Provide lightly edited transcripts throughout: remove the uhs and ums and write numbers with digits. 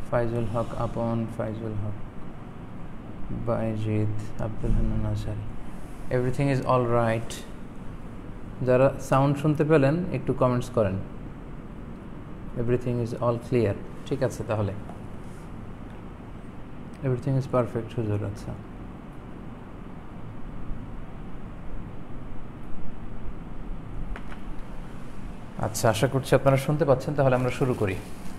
Faizul Haque Apon, Faizul Haque, Bayzid, Abdul Hannan Ashari. Everything is all right. যারা sound শুনতে পেলেন একটু কমেন্টস করেন। Everything is all clear. ঠিক আছে, তাহলে এভরিথিং ইজ পারফেক্ট হুজুর। আচ্ছা, আচ্ছা, আশা করছি আপনারা শুনতে পাচ্ছেন। তাহলে আমরা শুরু করি।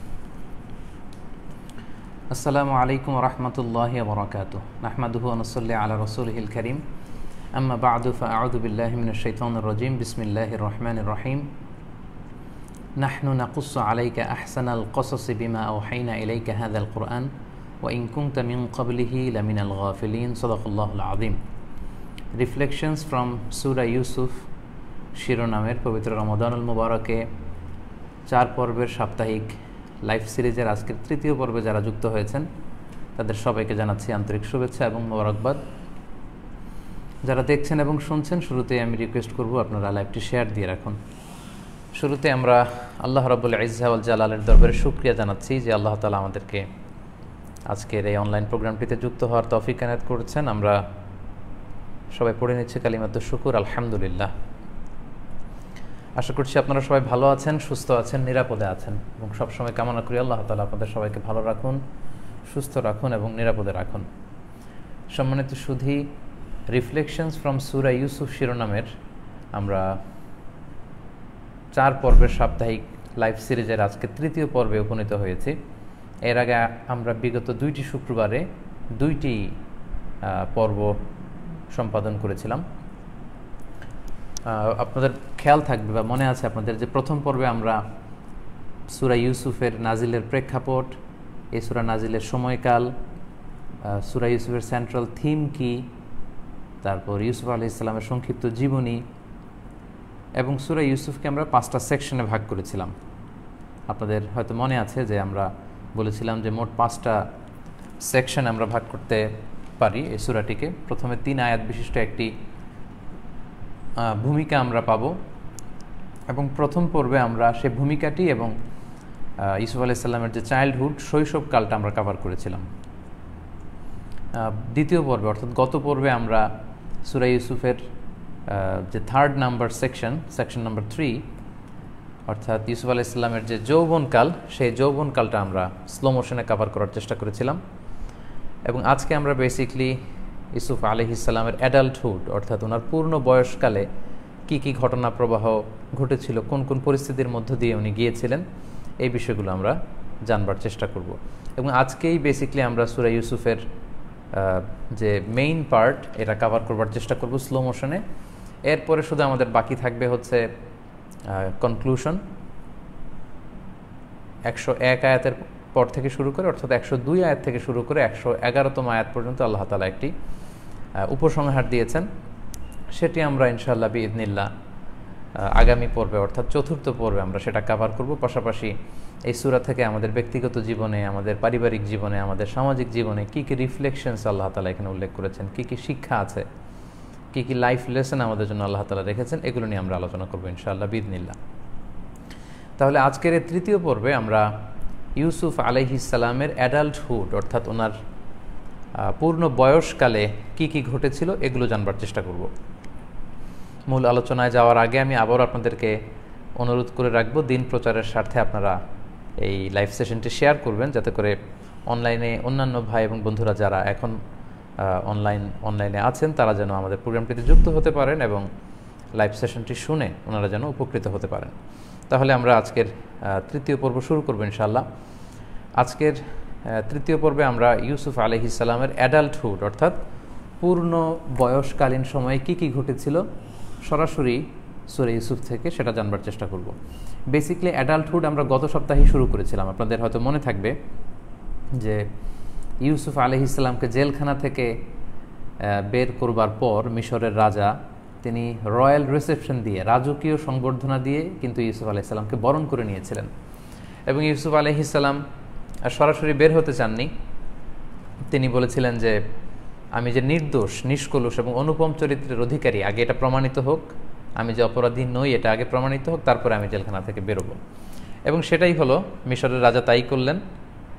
আসসালামু আলাইকুম ওয়া রাহমাতুল্লাহি ওয়া বারাকাতুহু। নাহমাদুহু ওয়া নুসাল্লি আলা রাসূলিহিল কারীম। আম্মা বা'দু ফাআউযু বিল্লাহি মিনাশ শাইতানির রাজীম। বিসমিল্লাহির রহমানির রহিম। নাহনু নাকুসসু আলাইকা আহসানাল কসসি বিমা আওহাইনা ইলাইকা হাযাল কুরআন ওয়া ইন কুনতা মিন ক্বাবলিহি লামিনাল গাফিলিন। সাদাকাল্লাহুল আযীম। রিফ্লেকশনস ফ্রম সূরা ইউসুফ শিরোনামের পবিত্র রমাদানুল মুবারকে 4 পর্বের সাপ্তাহিক লাইভ সিরিজের আজকের তৃতীয় পর্বে যারা যুক্ত হয়েছেন তাদের সবাইকে জানাচ্ছি আন্তরিক শুভেচ্ছা এবং মোবারকবাদ। যারা দেখছেন এবং শুনছেন, শুরুতেই আমি রিকোয়েস্ট করব আপনারা লাইভটি শেয়ার দিয়ে রাখুন। শুরুতে আমরা আল্লাহ রাব্বুল ইজ্জা ওয়াল জালালের দরবারে শুকরিয়া জানাচ্ছি যে আল্লাহ তাআলা আমাদেরকে আজকের এই অনলাইন প্রোগ্রামটিতে যুক্ত হওয়ার তৌফিক এনায়েত করেছেন। আমরা সবাই পড়ে নিচ্ছি কালিমাতুশ শুকুর, আলহামদুলিল্লাহ। আশা করছি আপনারা সবাই ভালো আছেন, সুস্থ আছেন, নিরাপদে আছেন এবং সবসময় কামনা করি আল্লাহ তাআলা আপনাদের সবাইকে ভালো রাখুন, সুস্থ রাখুন এবং নিরাপদে রাখুন। সম্মানিত সুধী, রিফ্লেকশনস ফ্রম সূরা ইউসুফ শিরোনামের আমরা 4 পর্বের সাপ্তাহিক লাইভ সিরিজের আজকে তৃতীয় পর্বে উপনীত হয়েছি। এর আগে আমরা বিগত 2টি শুক্রবারে 2টি পর্ব সম্পাদন করেছিলাম। আপনাদের খেয়াল থাকবে বা মনে আছে আপনাদের যে প্রথম পর্বে আমরা সূরা ইউসুফের নাজিলের প্রেক্ষাপট, এই সূরা নাজিলের সময়কাল, সূরা ইউসুফের সেন্ট্রাল থিম কি, তারপর ইউসুফ আলাইহিস সালামের সংক্ষিপ্ত জীবনী এবং সূরা ইউসুফকে আমরা 5টা সেকশনে ভাগ করেছিলাম। আপনাদের হয়তো মনে আছে যে আমরা বলেছিলাম যে মোট 5টা সেকশনে আমরা ভাগ করতে পারি এই সূরাটিকে। প্রথমে 3 আয়াত বিশিষ্ট একটি ভূমিকা আমরা পাব এবং প্রথম পর্বে আমরা সেই ভূমিকাটি এবং ইউসুফ আলাইহিস সালামের যে চাইল্ডহুড, শৈশবকালটা আমরা কভার করেছিলাম। দ্বিতীয় পর্বে অর্থাৎ গত পর্বে আমরা সূরা ইউসুফের যে 3rd নাম্বার সেকশন নাম্বার 3 অর্থাৎ ইউসুফ আলাইহিস সালামের যে যৌবনকাল, সেই যৌবনকালটা আমরা স্লো মোশনে কভার করার চেষ্টা করেছিলাম এবং আজকে আমরা বেসিকলি ইউসুফ আলাইহিস সালামের অ্যাডাল্টহুড অর্থাৎ ওনার পূর্ণ বয়সকালে কি কি ঘটনা প্রবাহ ঘটেছিল, কোন কোন পরিস্থিতির মধ্য দিয়ে উনি গিয়েছিলেন, এই বিষয়গুলো আমরা জানবার চেষ্টা করব এবং আজকেই বেসিকলি আমরা সূরা ইউসুফের যে মেইন পার্ট এটা কভার করবার চেষ্টা করব স্লো মোশনে। এরপরে শুধু আমাদের বাকি থাকবে হচ্ছে কনক্লুশন। 101 আয়াতের পর থেকে শুরু করে অর্থাৎ 102 আয়াত থেকে শুরু করে 111তম আয়াত পর্যন্ত আল্লাহ তাআলা একটি উপসংহার দিয়েছেন। সেটি আমরা ইনশাআল্লাহ বিইذনিল্লাহ আগামী পর্বে অর্থাৎ 4র্থ পর্বে আমরা সেটা কভার করব। পাশাপাশি এই সূরা থেকে আমাদের ব্যক্তিগত জীবনে, আমাদের পারিবারিক জীবনে, আমাদের সামাজিক জীবনে কী কী রিফ্লেকশনস আল্লাহ তাআলা এখানে উল্লেখ করেছেন, কী কী শিক্ষা আছে, কী কী লাইফ লেসন আমাদের জন্য আল্লাহ তাআলা রেখেছেন, এগুলো নিয়ে আমরা আলোচনা করব ইনশাআল্লাহ বিইذনিল্লাহ। তাহলে আজকের এই তৃতীয় পর্বে আমরা ইউসুফ আলাইহিস সালামের অ্যাডাল্টহুড অর্থাৎ ওনার পূর্ণ বয়সকালে কি কি ঘটেছিল এগুলো জানবার চেষ্টা করব। মূল আলোচনায় যাওয়ার আগে আমি আবার আপনাদেরকে অনুরোধ করে রাখবো, দিন প্রচারের স্বার্থে আপনারা এই লাইভ সেশনটি শেয়ার করবেন যাতে করে অনলাইনে অন্যান্য ভাই এবং বন্ধুরা যারা এখন অনলাইনে আছেন তারা যেন আমাদের প্রোগ্রামটিতে যুক্ত হতে পারেন এবং লাইভ সেশনটি শুনে ওনারা যেন উপকৃত হতে পারেন। তাহলে আমরা আজকের তৃতীয় পর্ব শুরু করব ইনশাআল্লাহ। আজকের তৃতীয় পর্বে আমরা ইউসুফ আলাইহিস সালামের অ্যাডাল্টহুড অর্থাৎ পূর্ণ বয়সকালীন সময়ে কি কি ঘটেছিল সরাসরি সূরা ইউসুফ থেকে সেটা জানবার চেষ্টা করব। বেসিক্যালি অ্যাডাল্টহুড আমরা গত সপ্তাহেই শুরু করেছিলাম। আপনাদের হয়তো মনে থাকবে যে ইউসুফ আলাইহিস সালামকে জেলখানা থেকে বের করবার পর মিশরের রাজা তিনি রয়্যাল রিসেপশন দিয়ে, রাজকীয় সংবর্ধনা দিয়ে কিন্তু ইউসুফ আলাইহিস সালামকে বরণ করে নিয়েছিলেন এবং ইউসুফ আলাইহিস সালাম সরাসরি বের হতে চাননি। তিনি বলেছিলেন যে আমি যে নির্দোষ, নিষ্কলুষ এবং অনুপম চরিত্রের অধিকারী, আগে এটা প্রমাণিত হোক, আমি যে অপরাধী নই এটা আগে প্রমাণিত হোক, তারপরে আমি জেলখানা থেকে বেরোবো। এবং সেটাই হলো, মিশরের রাজা তাই করলেন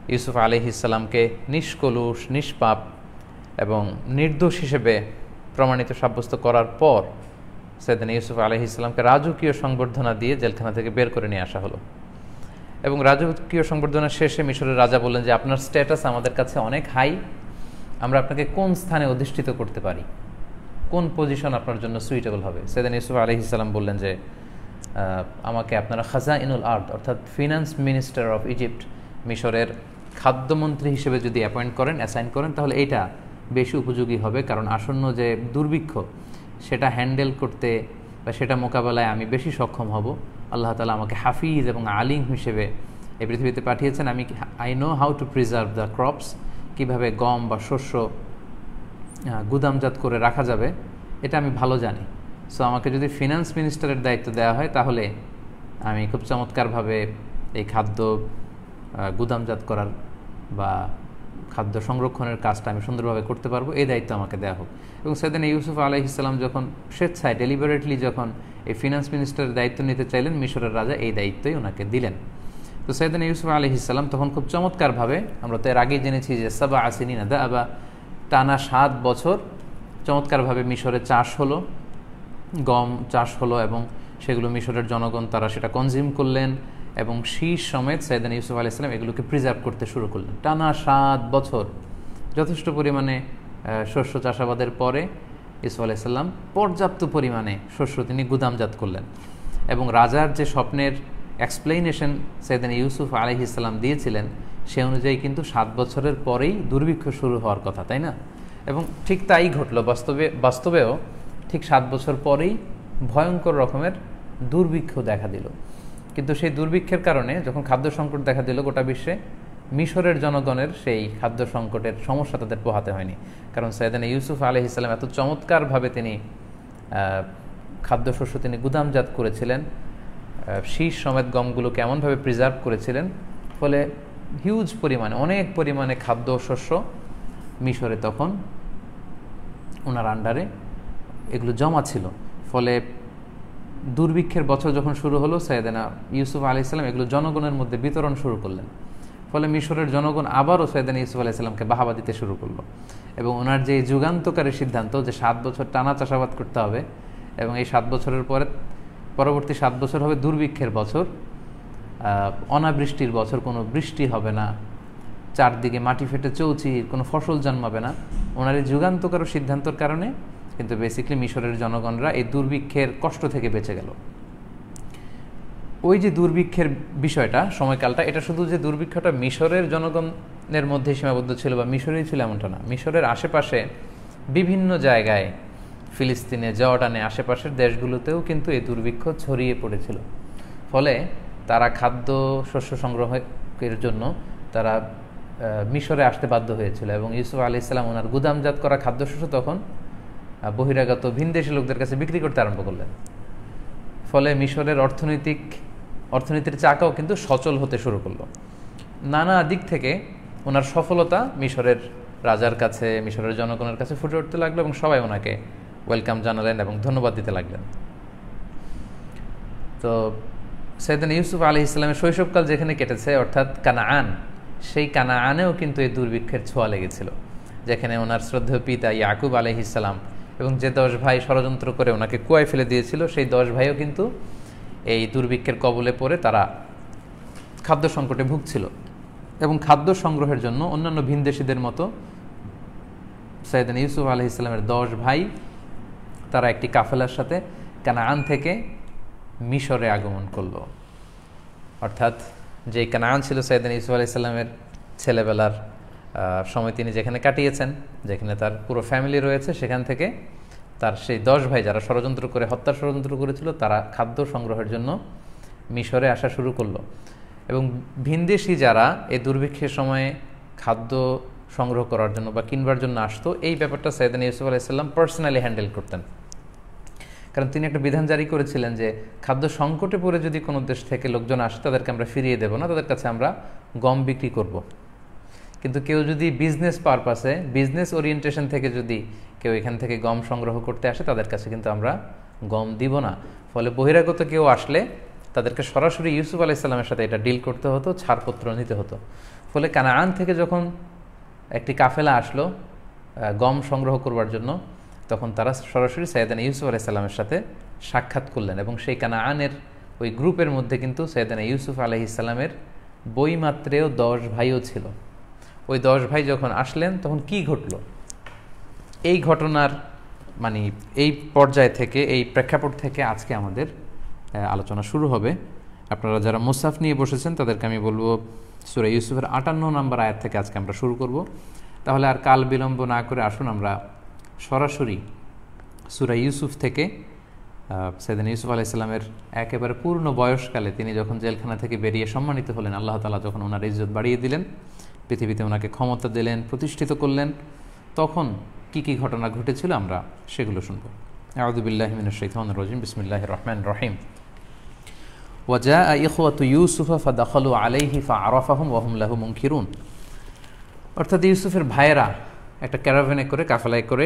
ইউসুফ আলাইহিসসালামকে নিষ্কলুষ, নিষ্পাপ এবং নির্দোষ হিসেবে প্রমাণিত সাব্যস্ত করার পর সাইয়েদনা ইউসুফ আলাইহিসসালামকে রাজকীয় সংবর্ধনা দিয়ে জেলখানা থেকে বের করে নিয়ে আসা হলো। এবং রাজকীয় সংবর্ধনার শেষে মিশরের রাজা বললেন যে আপনার স্ট্যাটাস আমাদের কাছে অনেক হাই, আমরা আপনাকে কোন স্থানে অধিষ্ঠিত করতে পারি, কোন পজিশন আপনার জন্য সুইটেবল হবে। সাইয়েদনা ইউসুফ আলাইহিসসালাম বললেন যে আমাকে আপনারা খাজাইনুল আরদ অর্থাৎ ফিনান্স মিনিস্টার অফ ইজিপ্ট, মিশরের খাদ্যমন্ত্রী হিসেবে যদি অ্যাসাইন করেন তাহলে এইটা বেশি উপযোগী হবে, কারণ আসন্ন যে দুর্ভিক্ষ সেটা হ্যান্ডেল করতে বা সেটা মোকাবেলায় আমি বেশি সক্ষম হব। আল্লাহ তাআলা আমাকে হাফিজ এবং আলিম হিসেবে এই পৃথিবীতে পাঠিয়েছেন। I know how to preserve the crops, কীভাবে গম বা শস্য গুদামজাত করে রাখা যাবে এটা আমি ভালো জানি। সো আমাকে যদি ফিনান্স মিনিস্টারের দায়িত্ব দেওয়া হয় তাহলে আমি খুব চমৎকারভাবে এই খাদ্য গুদামজাত করার বা খাদ্য সংরক্ষণের কাজটা আমি সুন্দরভাবে করতে পারবো, এই দায়িত্ব আমাকে দেওয়া হোক। এবং সাইয়েদনা ইউসুফ আলাইহিসসালাম যখন স্বেচ্ছায় ডেলিবারেটলি যখন এই ফিনান্স মিনিস্টারের দায়িত্ব নিতে চাইলেন, মিশরের রাজা এই দায়িত্বই ওনাকে দিলেন। তো সাইয়েদনা ইউসুফ আলাইহিসসালাম তখন খুব চমৎকারভাবে, আমরা তো এর আগেই জেনেছি যে সাবা আসিনিনা দাআবা, টানা 7 বছর চমৎকারভাবে মিশরে চাষ হলো, গম চাষ হলো এবং সেগুলো মিশরের জনগণ তারা সেটা কনজিউম করলেন এবং শীষ সমেত সাইয়েদনা ইউসুফ আলাইহিস সালাম এগুলোকে প্রিজার্ভ করতে শুরু করলেন। টানা 7 বছর যথেষ্ট পরিমাণে শস্য চাষাবাদের পরে ইউসুফ আলাইহিস সালাম পর্যাপ্ত পরিমাণে শস্য তিনি গুদামজাত করলেন। এবং রাজার যে স্বপ্নের এক্সপ্লেনেশন সাইয়েদনা ইউসুফ আলাইহিস সালাম দিয়েছিলেন সে অনুযায়ী কিন্তু 7 বছরের পরেই দুর্ভিক্ষ শুরু হওয়ার কথা, তাই না? এবং ঠিক তাই ঘটল। বাস্তবেও ঠিক 7 বছর পরেই ভয়ঙ্কর রকমের দুর্ভিক্ষ দেখা দিল। কিন্তু সেই দুর্ভিক্ষের কারণে যখন খাদ্য সংকট দেখা দিল গোটা বিশ্বে, মিশরের জনগণের সেই খাদ্য সংকটের সমস্যা তাদের পোহাতে হয়নি, কারণ সাইয়েদনা ইউসুফ আলাইহিস সালাম এত চমৎকারভাবে তিনি খাদ্যশস্য তিনি গুদামজাত করেছিলেন, শীষ সমেত গমগুলোকে এমনভাবে প্রিজার্ভ করেছিলেন, ফলে হিউজ পরিমাণে অনেক পরিমাণে খাদ্যশস্য মিশরে তখন ওনার আন্ডারে এগুলো জমা ছিল। ফলে দুর্ভিক্ষের বছর যখন শুরু হলো, সাইয়েদনা ইউসুফ আলাইহিস সালাম এগুলো জনগণের মধ্যে বিতরণ শুরু করলেন। ফলে মিশরের জনগণ আবারও সাইয়েদনা ইউসুফ আলাইহিস সালামকে বাহাবা দিতে শুরু করলো এবং ওনার যে যুগান্তকারী সিদ্ধান্ত যে 7 বছর টানা চাষাবাদ করতে হবে এবং এই 7 বছরের পরবর্তী 7 বছর হবে দুর্ভিক্ষের বছর, অনাবৃষ্টির বছর, কোনো বৃষ্টি হবে না, চারদিকে মাটি ফেটে চৌচির, কোনো ফসল জন্মাবে না। ওনার এই যুগান্তকারী সিদ্ধান্তর কারণে কিন্তু বেসিক্যালি মিশরের জনগণরা এই দুর্ভিক্ষের কষ্ট থেকে বেঁচে গেল। ওই যে দুর্ভিক্ষের বিষয়টা, সময়কালটা, এটা শুধু যে দুর্ভিক্ষটা মিশরের জনগণের মধ্যে সীমাবদ্ধ ছিল বা মিশরেই ছিল এমনটা না, মিশরের আশেপাশে বিভিন্ন জায়গায়, ফিলিস্তিনে, জর্ডানে, আশেপাশের দেশগুলোতেও কিন্তু এই দুর্ভিক্ষ ছড়িয়ে পড়েছিল। ফলে তারা খাদ্য শস্য সংগ্রহের জন্য তারা মিশরে আসতে বাধ্য হয়েছিল এবং ইউসুফ আলাইহিস সালাম ওনার গুদামজাত করা খাদ্যশস্য তখন বহিরাগত ভিনদেশী লোকদের কাছে বিক্রি করতে আরম্ভ করলেন। ফলে মিশরের অর্থনীতির চাকাও কিন্তু সচল হতে শুরু করলো। নানা দিক থেকে ওনার সফলতা মিশরের রাজার কাছে, মিশরের জনগণের কাছে ফুটে উঠতে লাগলো এবং সবাই ওনাকে ওয়েলকাম জানালেন এবং ধন্যবাদ দিতে লাগলেন। তো সাইয়েদনা ইউসুফ আলাইহিস সালামের শৈশবকাল যেখানে কেটেছে অর্থাৎ কানাআন, সেই কানাআনেও কিন্তু এই দুর্ভিক্ষের ছোঁয়া লেগেছিল, যেখানে ওনার শ্রদ্ধেয় পিতা ইয়াকুব আলাইহিস সালাম এবং যে 10 ভাই ষড়যন্ত্র করে ওনাকে কুয়ায় ফেলে দিয়েছিল, সেই 10 ভাইও কিন্তু এই দুর্ভিক্ষের কবলে পড়ে তারা খাদ্য সংকটে ভুগছিল। এবং খাদ্য সংগ্রহের জন্য অন্যান্য ভিনদেশীদের মতো সাইয়েদনা ইউসুফ আলাইহিস সালামের 10 ভাই তারা একটি কাফেলার সাথে কানাআন থেকে মিশরে আগমন করল। অর্থাৎ যে কানাআন ছিল সাইয়েদনা ইউসুফ আলাইহিস সালামের ছেলেবেলার সময় তিনি যেখানে কাটিয়েছেন, যেখানে তার পুরো ফ্যামিলি রয়েছে, সেখান থেকে তার সেই 10 ভাই যারা ষড়যন্ত্র করে হত্যার ষড়যন্ত্র করেছিল তারা খাদ্য সংগ্রহের জন্য মিশরে আসা শুরু করলো। এবং ভিনদেশী যারা এই দুর্ভিক্ষের সময়ে খাদ্য সংগ্রহ করার জন্য বা কিনবার জন্য আসতো, এই ব্যাপারটা সাইয়েদনা ইউসুফ আলাইহিস সালাম পার্সোনালি হ্যান্ডেল করতেন। কারণ তিনি একটা বিধান জারি করেছিলেন যে খাদ্য সংকটে পড়ে যদি কোনো দেশ থেকে লোকজন আসে তাদেরকে আমরা ফিরিয়ে দেব না, তাদের কাছে আমরা গম বিক্রি করব। কিন্তু কেউ যদি বিজনেস পারপাসে, বিজনেস ওরিয়েন্টেশন থেকে যদি কেউ এখান থেকে গম সংগ্রহ করতে আসে তাদের কাছে কিন্তু আমরা গম দিব না। ফলে বহিরাগত কেউ আসলে তাদেরকে সরাসরি ইউসুফ আলাইহিসসালামের সাথে এটা ডিল করতে হতো, ছাড়পত্র নিতে হতো। ফলে কানাআন থেকে যখন একটি কাফেলা আসলো গম সংগ্রহ করবার জন্য, তখন তারা সরাসরি সাইয়েদানা ইউসুফ আলাইহিসসালামের সাথে সাক্ষাৎ করলেন, এবং সেই কানাআনের ওই গ্রুপের মধ্যে কিন্তু সাইয়েদানা ইউসুফ আলাইহিসসালামের বইমাত্রেও 10 ভাইও ছিল। ওই 10 ভাই যখন আসলেন তখন কি ঘটল, এই ঘটনার মানে এই পর্যায় থেকে, এই প্রেক্ষাপট থেকে আজকে আমাদের আলোচনা শুরু হবে। আপনারা যারা মুসাফ নিয়ে বসেছেন তাদেরকে আমি বলবো সূরা ইউসুফের 58 নম্বর আয়াত থেকে আজকে আমরা শুরু করব। তাহলে আর কাল বিলম্ব না করে আসুন আমরা সরাসরি সূরা ইউসুফ থেকে সাইয়েদানা ইউসুফ আলাইহিসসালামের একেবারে পূর্ণ বয়সকালে তিনি যখন জেলখানা থেকে বেরিয়ে সম্মানিত হলেন, আল্লাহ তাআলা যখন ওনার ইজ্জত বাড়িয়ে দিলেন, পৃথিবীতে ওনাকে ক্ষমতা দিলেন, প্রতিষ্ঠিত করলেন, তখন কি কি ঘটনা ঘটেছিল আমরা সেগুলো শুনব। আউযু বিল্লাহি মিনাশ শাইতানির রাজিম, বিসমিল্লাহির রহমানির রহিম। ওয়াজাআ ইখওয়াতু ইউসুফা ফাদাখালু আলাইহি ফাআরাফাহুম ওয়া হুম লাহু মুনকিরুন। অর্থাৎ ইউসুফের ভাইয়েরা একটা ক্যারাভ্যানে করে, কাফেলায় করে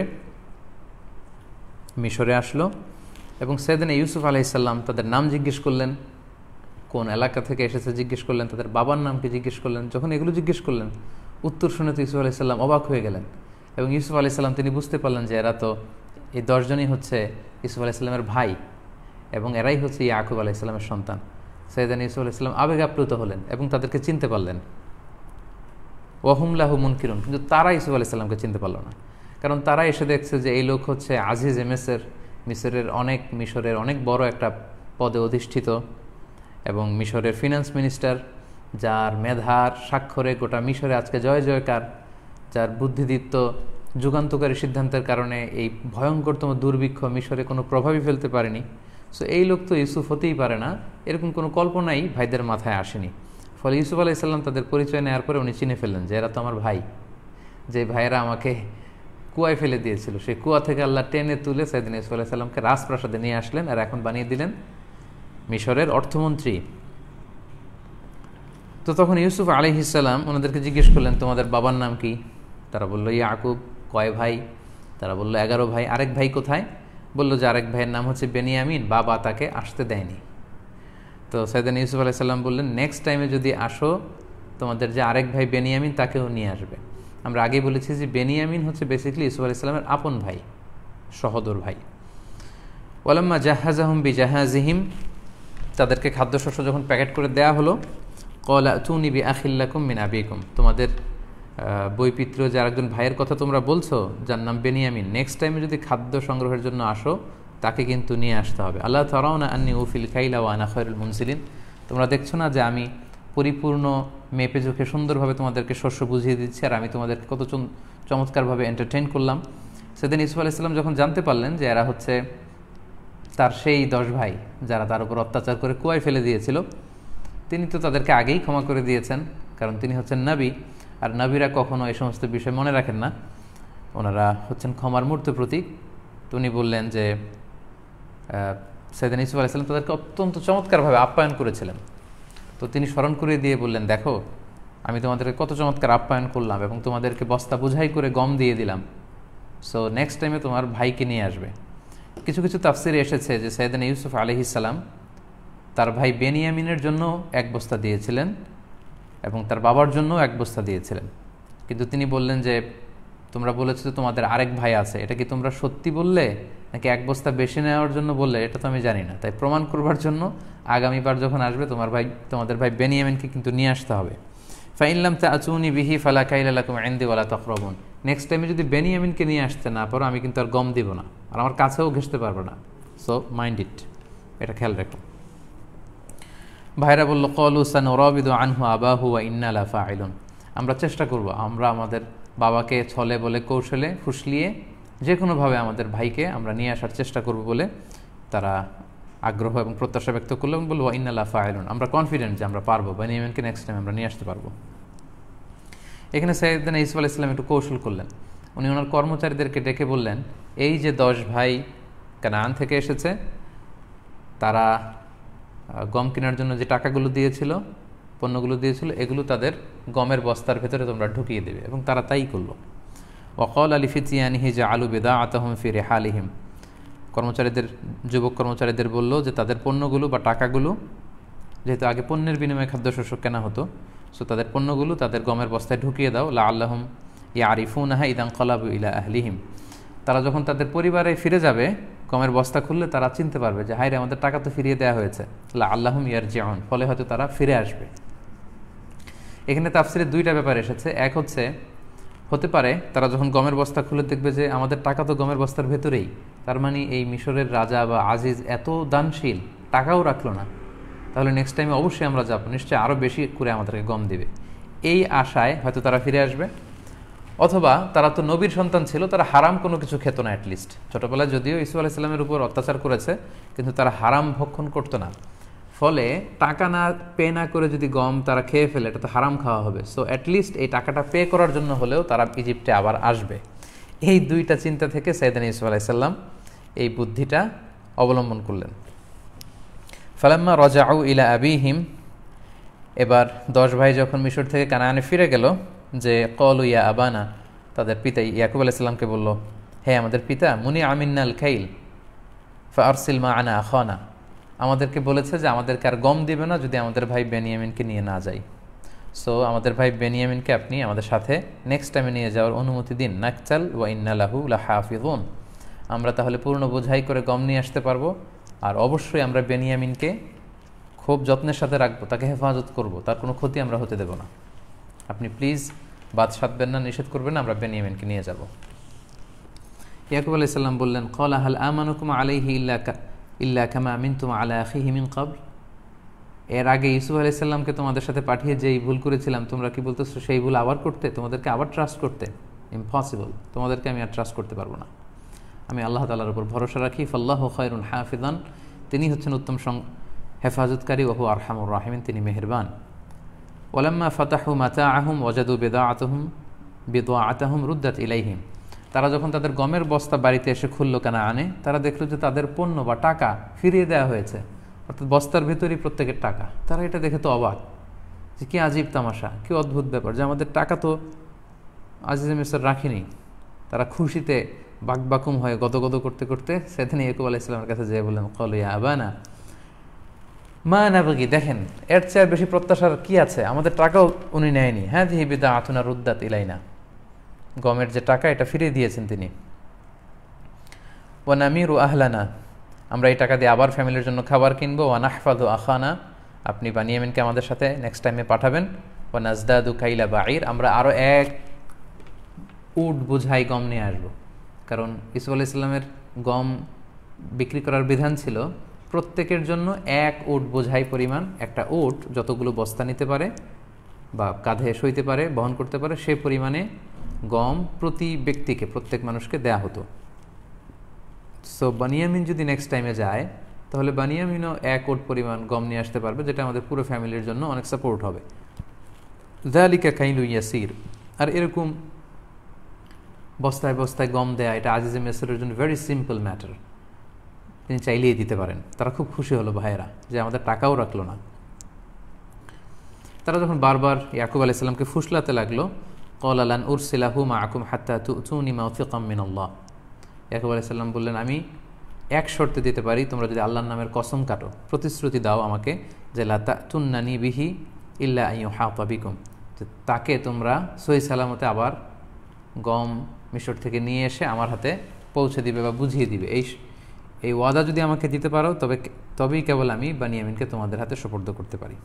মিশরে আসলো, এবং সাইয়েদানা ইউসুফ আলাইহিসসালাম তাদের নাম জিজ্ঞেস করলেন, কোন এলাকা থেকে এসেছে জিজ্ঞেস করলেন, তাদের বাবার নামকে জিজ্ঞেস করলেন। যখন এগুলো জিজ্ঞেস করলেন, উত্তর শুনে তো ইউসুফ আলাইহিসসালাম অবাক হয়ে গেলেন, এবং ইউসুফ আলাইহিসসালাম তিনি বুঝতে পারলেন যে এরা তো, এই 10 জনই হচ্ছে ইউসুফ আলাইহিসসালামের ভাই, এবং এরাই হচ্ছে ইয়াকুব আলাইহিসসালামের সন্তান। সাইয়েদানা ইউসুফ আলাইহিসসালাম আবেগ আপ্লুত হলেন এবং তাদেরকে চিনতে পারলেন। ওয়া হুম লাহু মুনকিরুন, কিন্তু তারা ইউসুফ আলাইহিসসালামকে চিনতে পারল না, কারণ তারা এসে দেখছে যে এই লোক হচ্ছে আজিজ মিশরের অনেক বড় একটা পদে অধিষ্ঠিত, এবং মিশরের ফিনান্স মিনিস্টার, যার মেধার স্বাক্ষরে গোটা মিশরে আজকে জয় জয়কার, যার বুদ্ধিদীপ্ত যুগান্তকারী সিদ্ধান্তের কারণে এই ভয়ঙ্করতম দুর্ভিক্ষ মিশরে কোনো প্রভাবই ফেলতে পারেনি। সো এই লোক তো ইউসুফ হতেই পারে না, এরকম কোনো কল্পনাই ভাইদের মাথায় আসেনি। ফলে ইউসুফ আলাইহিসসালাম তাদের পরিচয় নেওয়ার পরে উনি চিনে ফেললেন যে এরা তো আমার ভাই, যে ভাইয়েরা আমাকে কুয়ায় ফেলে দিয়েছিল, সেই কুয়া থেকে আল্লাহ টেনে তুলে সাইয়েদানা ইউসুফ আলাইহিসসালামকে রাজপ্রাসাদে নিয়ে আসলেন, আর এখন বানিয়ে দিলেন মিশরের অর্থমন্ত্রী। তো তখন ইউসুফ আলাইহিসসালাম ওনাদেরকে জিজ্ঞেস করলেন, তোমাদের বাবার নাম কি? তারা বলল ইয়াকুব। কয় ভাই? তারা বলল 11 ভাই। আরেক ভাই কোথায়? বলল যে আরেক ভাইয়ের নাম হচ্ছে বেনিয়ামিন, বাবা তাকে আসতে দেয়নি। তো সাইয়েদানা ইউসুফ আলাইহিসসালাম বললেন, নেক্সট টাইমে যদি আসো, তোমাদের যে আরেক ভাই বেনিয়ামিন তাকেও নিয়ে আসবে। আমরা আগেই বলেছি যে বেনিয়ামিন হচ্ছে বেসিক্যালি ইউসুফ আলাইহিসসালামের আপন ভাই, সহোদর ভাই। ওয়ালাম্মা জাহাজাহুম বিজাহাজিহিম, তাদেরকে খাদ্যশস্য যখন প্যাকেট করে দেয়া হলো, ক্বালা আতুনি বিআখিল লাকুম মিন আবিকুম, তোমাদের বৈপিত্র যে আরেকজন ভাইয়ের কথা তোমরা বলছো, যার নাম বেনিয়ামিন, নেক্সট টাইমে যদি খাদ্য সংগ্রহের জন্য আসো, তাকে কিন্তু নিয়ে আসতে হবে। আল্লাহ তারাউনা আন্নী উফিল কাইলা ওয়া আনা খায়রুল মুনসিলিন, তোমরা দেখছো না যে আমি পরিপূর্ণ মেপে ঝুঁকে সুন্দরভাবে তোমাদেরকে শস্য বুঝিয়ে দিচ্ছি, আর আমি তোমাদেরকে কত চমৎকারভাবে এন্টারটেইন করলাম। সেদিন ইউসুফ আলাইহিসসালাম যখন জানতে পারলেন যে এরা হচ্ছে তার সেই 10 ভাই যারা তার উপর অত্যাচার করে কুয়ায় ফেলে দিয়েছিল, তিনি তো তাদেরকে আগেই ক্ষমা করে দিয়েছেন, কারণ তিনি হচ্ছেন নবী, আর নবীরা কখনো এই সমস্ত বিষয় মনে রাখেন না, ওনারা হচ্ছেন ক্ষমার মূর্ত প্রতীক। তো উনি বললেন যে সাইয়েদানা ইউসুফ আলাইহিসসালাম তাদেরকে অত্যন্ত চমৎকারভাবে আপ্যায়ন করেছিলেন। তো তিনি স্মরণ করিয়ে দিয়ে বললেন, দেখো আমি তোমাদেরকে কত চমৎকার আপ্যায়ন করলাম, এবং তোমাদেরকে বস্তা বোঝাই করে গম দিয়ে দিলাম, সো নেক্সট টাইমে তোমার ভাইকে নিয়ে আসবে। কিছু কিছু তাফসিরে এসেছে যে সাইয়েদানা ইউসুফ আলাইহিসসালাম তার ভাই বেনিয়ামিনের জন্য 1 বস্তা দিয়েছিলেন, এবং তার বাবার জন্য 1 বস্তা দিয়েছিলেন। কিন্তু তিনি বললেন যে তোমরা বলেছো যে তোমাদের আরেক ভাই আছে, এটা কি তোমরা সত্যি বললে নাকি 1 বস্তা বেশি নেওয়ার জন্য বললে, এটা তো আমি জানি না। তাই প্রমাণ করবার জন্য আগামীবার যখন আসবে তোমাদের ভাই বেনিয়ামিনকে কিন্তু নিয়ে আসতে হবে। ফাইন লাম তা'তুনি বিহি ফালা কাইলা লাকুম ইনদি ওয়ালা তাকরাবুন, নেক্সট টাইমে যদি বেনিয়ামিনকে নিয়ে আসতে না পারো, আমি কিন্তু আর গম দিব না, আর আমার কাছেও ঘেঁষতে পারবো না। সো মাইন্ড ইট, এটা খেয়াল রেখো। ভাইরা বলল, ক্বালু সানুরাবিদু আনহু আবাহু ওয়া ইন্না লাফাইলুন, আমরা চেষ্টা করব, আমরা আমাদের বাবাকে ছলে বলে কৌশলে ফুসলিয়ে যে কোনোভাবে আমাদের ভাইকে আমরা নিয়ে আসার চেষ্টা করব বলে তারা আগ্রহ এবং প্রত্যাশা ব্যক্ত করলো, এবং বলল ওয়া ইন্না লাফাইলুন, আমরা কনফিডেন্ট যে আমরা পারবো, বেনিয়ামিনকে নেক্সট টাইম আমরা নিয়ে আসতে পারবো। এখানে সাইয়েদনা ইউসুফ আলাইহিস সালাম একটু কৌশল করলেন। উনি ওনার কর্মচারীদেরকে ডেকে বললেন, এই যে 10 ভাই কানান থেকে এসেছে, তারা গম কেনার জন্য যে টাকাগুলো দিয়েছিল, পণ্যগুলো দিয়েছিল, এগুলো তাদের গমের বস্তার ভেতরে তোমরা ঢুকিয়ে দেবে, এবং তারা তাই করলো। ওয়াকাল লিফিতিয়ানিহি জাআলু বিদাআতাহুম ফি রিহালিহিম, যুবক কর্মচারীদের বলল যে তাদের পণ্যগুলো বা টাকাগুলো যেহেতু আগে পণ্যের বিনিময়ে খাদ্যশস্য কেনা হতো, সো তাদের পণ্যগুলো তাদের গমের বস্তায় ঢুকিয়ে দাও, লা আল্লাহুম ইয়ারিফুনাহা ইদান কলাবু ইলা আহলিহিম। তারা যখন তাদের পরিবারে ফিরে যাবে, গমের বস্তা খুললে তারা চিনতে পারবে যে হায়রে আমাদের টাকা তো ফিরিয়ে দেওয়া হয়েছে, লা আল্লাহুম ইয়ারজিউন, ফলে হয়তো তারা ফিরে আসবে। এখানে তাফসিরে দুইটা ব্যাপার এসেছে। এক হচ্ছে, হতে পারে তারা যখন গমের বস্তা খুলে দেখবে যে আমাদের টাকা তো গমের বস্তার ভেতরেই, তার মানে এই মিশরের রাজা বা আজিজ এত দানশীল, টাকাও রাখলো না, তাহলে নেক্সট টাইমে অবশ্যই আমরা যাবো, নিশ্চয়ই আরও বেশি করে আমাদেরকে গম দিবে। এই আশায় হয়তো তারা ফিরে আসবে। অথবা তারা তো নবীর সন্তান ছিল, তারা হারাম কোনো কিছু খেত না, অ্যাটলিস্ট ছোটোবেলায় যদিও ইসু আলাইসাল্লামের উপর অত্যাচার করেছে, কিন্তু তারা হারাম ভক্ষণ করতো না। ফলে টাকা না পে না করে যদি গম তারা খেয়ে ফেলে, এটা তো হারাম খাওয়া হবে। সো অ্যাটলিস্ট এই টাকাটা পে করার জন্য হলেও তারা ইজিপ্টে আবার আসবে। এই দুইটা চিন্তা থেকে সাইয়েদনা ইউসুফ আলাইসাল্লাম এই বুদ্ধিটা অবলম্বন করলেন। ফালাম্মা রাজাউ ইলা আবিহিম, এবার 10 ভাই যখন মিশর থেকে কানানে ফিরে গেল, যে কলু ইয়া আবানা, তাদের পিতা ইয়াকুব আলাইসাল্লামকে বলল, হে আমাদের পিতা, মুনি আমিন্নাল খাইল ফারসিল মা আনা আখানা, আমাদেরকে বলেছে যে আমাদেরকে আর গম দিবে না যদি আমাদের ভাই বেনিয়ামিনকে নিয়ে না যাই। সো আমাদের ভাই বেনিয়ামিনকে আপনি আমাদের সাথে নেক্সট টাইমে নিয়ে যাওয়ার অনুমতি দিন। নাকচাল ওয়া ইন্না লাহু লাহাফিজুন, আমরা তাহলে পূর্ণ বোঝাই করে গম নিয়ে আসতে পারবো, আর অবশ্যই আমরা বেনিয়ামিনকে খুব যত্নের সাথে রাখবো, তাকে হেফাজত করব, তার কোনো ক্ষতি আমরা হতে দেব না। আপনি প্লিজ বাদ সাধবেন না, নিষেধ করবেন না, আমরা বেনিয়ামিনকে নিয়ে যাব। ইয়াকুব আলাইহিস সালাম বললেন, ক্বালা হাল আমানুকুম আলাইহি ইল্লা কামা আমিনতুম আলা আখিহি মিন ক্বাবল, এর আগে ইউসুফ আলাইহিস সালামকে তোমাদের সাথে পাঠিয়ে যেই ভুল করেছিলাম, তোমরা কি বলতেছো সেই ভুল আবার করতে, তোমাদেরকে আবার ট্রাস্ট করতে? ইম্পসিবল, তোমাদেরকে আমি আর ট্রাস্ট করতে পারবো না। আমি আল্লাহ তাআলার উপর ভরসা রাখি। ফাল্লাহু খায়রুন হাফিজান, তিনি হচ্ছেন উত্তম হেফাজতকারী, ওহু আরহামুর রাহিমিন, তিনি মেহেরবান। ওয়ালাম্মা ফাতাহু মাতাআহুম ওয়াজাদু বিদাআতাহুম রুদ্দাত ইলাইহিম, তারা যখন তাদের গমের বস্তা বাড়িতে এসে খুললো কানানে, তারা দেখলো যে তাদের পণ্য বা টাকা ফিরিয়ে দেওয়া হয়েছে, অর্থাৎ বস্তার ভেতরেই প্রত্যেকের টাকা। তারা এটা দেখে তো অবাক, যে কি আজীব তামাশা, কি অদ্ভুত ব্যাপার, যে আমাদের টাকা তো আজিজে মিসর রাখিনি। তারা খুশিতে বাকবাকুম হয়ে গদগদ করতে করতে সেদিন ইয়াকুব আলাইহিস সালামের কাছে যেয়ে বললেন, ক্বালু ইয়া আবানা মা নাবগি, দেখেন এর চেয়ে বেশি প্রত্যাশার কি আছে, আমাদের টাকাও উনি নেয়নি। হ্যাঁ, দিহি বিদাআতুনা রুদ্দাত ইলাইনা, গমের যে টাকা এটা ফিরিয়ে দিয়েছেন তিনি। ওয়া নামিরু আহলানা, আমরা এই টাকা দিয়ে আবার ফ্যামিলির জন্য খাবার কিনবো। ওয়া নাহফাযু আখানা, আপনি বানিয়ামিনকে আমাদের সাথে নেক্সট টাইমে পাঠাবেন। ওয়া নাজদাদু কাইলা বাঈর, আমরা আরও এক উট বোঝাই গম নিয়ে আসবো। কারণ ইউসুফ আলাইহিস সালামের গম বিক্রি করার বিধান ছিল প্রত্যেকের জন্য এক উট বোঝাই পরিমাণ, একটা উট যতগুলো বস্তা নিতে পারে বা কাঁধে সইতে পারে, বহন করতে পারে, সে পরিমাণে গম প্রতি ব্যক্তিকে, প্রত্যেক মানুষকে দেয়া হতো। সো বানিয়ামিন যদি নেক্সট টাইমে যায়, তাহলে বানিয়ামিনও এক উট পরিমাণ গম নিয়ে আসতে পারবে, যেটা আমাদের পুরো ফ্যামিলির জন্য অনেক সাপোর্ট হবে। যালিকা কাইলু ইয়াসির, আর এরকম বস্তায় বস্তায় গম দেয়া, এটা আজিজে মিসরের জন্য ভেরি সিম্পল ম্যাটার, তিনি চাইলেই দিতে পারেন। তারা খুব খুশি হলো ভাইয়েরা, যে আমাদের টাকাও রাখলো না। তারা যখন বারবার ইয়াকুব আলাইহিস সালামকে ফুসলাতে লাগলো, ক্বালা লান উরসিলাহু মাআকুম হাত্তা তু'তুনি মাওথিকাম মিনাল্লাহ, ইয়াকুব আলাইহিস সালাম বললেন, আমি এক শর্তে দিতে পারি, তোমরা যদি আল্লাহর নামের কসম কাটো, প্রতিশ্রুতি দাও আমাকে, যে লা তা'তুন্নানি বিহি ইল্লা আন ইউহাতা বিকুম, যে তাকে তোমরা সহি সালামতে আবার গম মিশর থেকে নিয়ে এসে আমার হাতে পৌঁছে দিবে বা বুঝিয়ে দিবে। এই ওয়াদা যদি আমাকে দিতে পারো, তবেই কেবল আমি বানিয়ামিনকে তোমাদের হাতে সুপর্দ করতে পারি।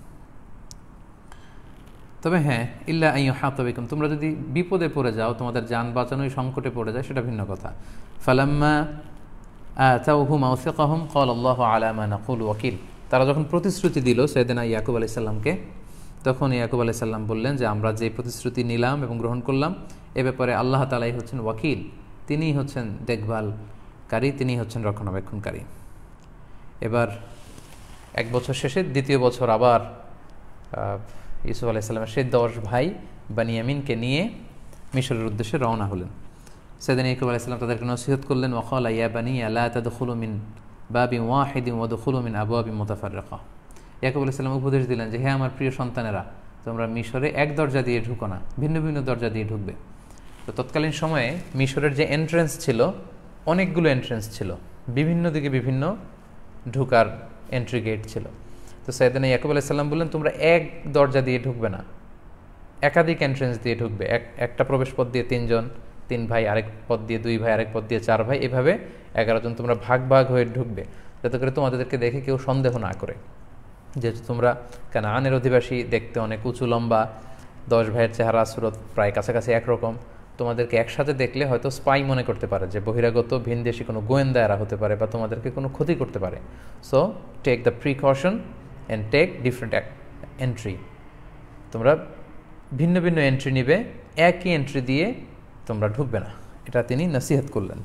তবে হ্যাঁ, ইল্লা আন ইউহাতা বিকুম, তোমরা যদি বিপদে পড়ে যাও, তোমাদের জান বাঁচানোই সংকটে পড়ে যায়, সেটা ভিন্ন কথা। ফালাম্মা আতাউহু মাওসিকাহুম ক্বালা আল্লাহু আলা মা নাকুলু ওয়াকিল, তারা যখন প্রতিশ্রুতি দিল সাইয়েদনা ইয়াকুব আলাইহিস সালামকে, তখন ইয়াকুব আলাইহিস সালাম বললেন যে আমরা যে প্রতিশ্রুতি নিলাম এবং গ্রহণ করলাম, এ ব্যাপারে আল্লাহ তাআলাই হচ্ছেন ওয়াকিল, তিনিই হচ্ছেন দেখভালকারী, তিনিই হচ্ছেন রক্ষণাবেক্ষণকারী। এবার 1 বছর শেষে দ্বিতীয় বছর আবার ইউসুফ আলাইহিস সালামের সেই 10 ভাই বানিয়ামিনকে নিয়ে মিশরের উদ্দেশ্যে রওনা হলেন। সেদিন ইয়াকুব আলাইহিস সালাম তাদেরকে নসিহত করলেন, ওয়াকালা ইয়া বানিয়া লা তাদখুলু মিন বাবিন ওয়াহিদিন ওয়াদখুলু মিন আবওয়াবিন মুতাফাররিকা, ইয়াকুব আলাইহিস সালাম উপদেশ দিলেন যে, হে আমার প্রিয় সন্তানেরা, তোমরা মিশরে এক দরজা দিয়ে ঢুকো না, ভিন্ন ভিন্ন দরজা দিয়ে ঢুকবে। তো তৎকালীন সময়ে মিশরের যে এন্ট্রেন্স ছিল, অনেকগুলো এন্ট্রেন্স ছিল, বিভিন্ন দিকে বিভিন্ন ঢুকার এন্ট্রি গেট ছিল। তো তো সাইয়েদনা ইয়াকুব আলাইহিস সালাম বললেন, তোমরা এক দরজা দিয়ে ঢুকবে না, একাধিক এন্ট্রেন্স দিয়ে ঢুকবে। একটা প্রবেশ পথ দিয়ে 3 জন, 3 ভাই, আরেক পথ দিয়ে 2 ভাই, আরেক পথ দিয়ে 4 ভাই, এভাবে 11 জন তোমরা ভাগ ভাগ হয়ে ঢুকবে, যাতে করে তোমাদেরকে দেখে কেউ সন্দেহ না করে। যেহেতু তোমরা কানানের অধিবাসী, দেখতে অনেক উঁচু লম্বা, 10 ভাইয়ের চেহারা সুরত প্রায় কাছাকাছি একরকম, তোমাদেরকে একসাথে দেখলে হয়তো স্পাই মনে করতে পারে যে বহিরাগত ভিনদেশি কোনো গোয়েন্দা এরা হতে পারে বা তোমাদেরকে কোনো ক্ষতি করতে পারে। So take the precaution and take different entry. তোমরা ভিন্ন ভিন্ন এন্ট্রি নিবে, একই এন্ট্রি দিয়ে তোমরা ঢুকবে না। এটা তিনি নসিহত করলেন।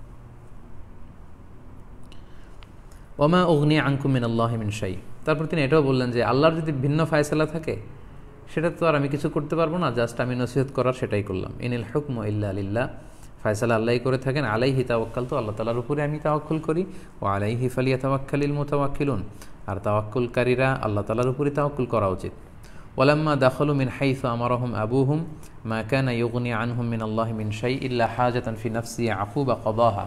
ওমা উগনি আনকুম মিনাল্লাহি মিন শাই। তারপর তিনি এটাও বললেন যে আল্লাহর যদি ভিন্ন ফায়সালা থাকে সেটা তো আর আমি কিছু করতে পারবো না, জাস্ট আমি নসিহত করার সেটাই করলাম। ইনিল হুকমু ইল্লা লিল্লাহ, ফায়সালা আল্লাহই করে থাকেন। আলাইহি তাওয়াক্কাল, তো আল্লাহ তাআলার উপরে আমি তাওয়াক্কুল করি। ও আলাইহি ফালিয়াতাওয়াক্কালিল মুতাওয়াক্কিলুন, আর তাওয়াক্কুলকারীরা আল্লাহ তাআলার উপরে তাওয়াক্কুল করা উচিত। ওয়ালাম্মা দাখালু মিন হাইসু আমারাহুম আবুহুম মা কানা ইউগনি আনহুম মিনাল্লাহি মিন শাই ইল্লা হাজাতান ফি নাফসি ইয়াকুবা কাদাহা।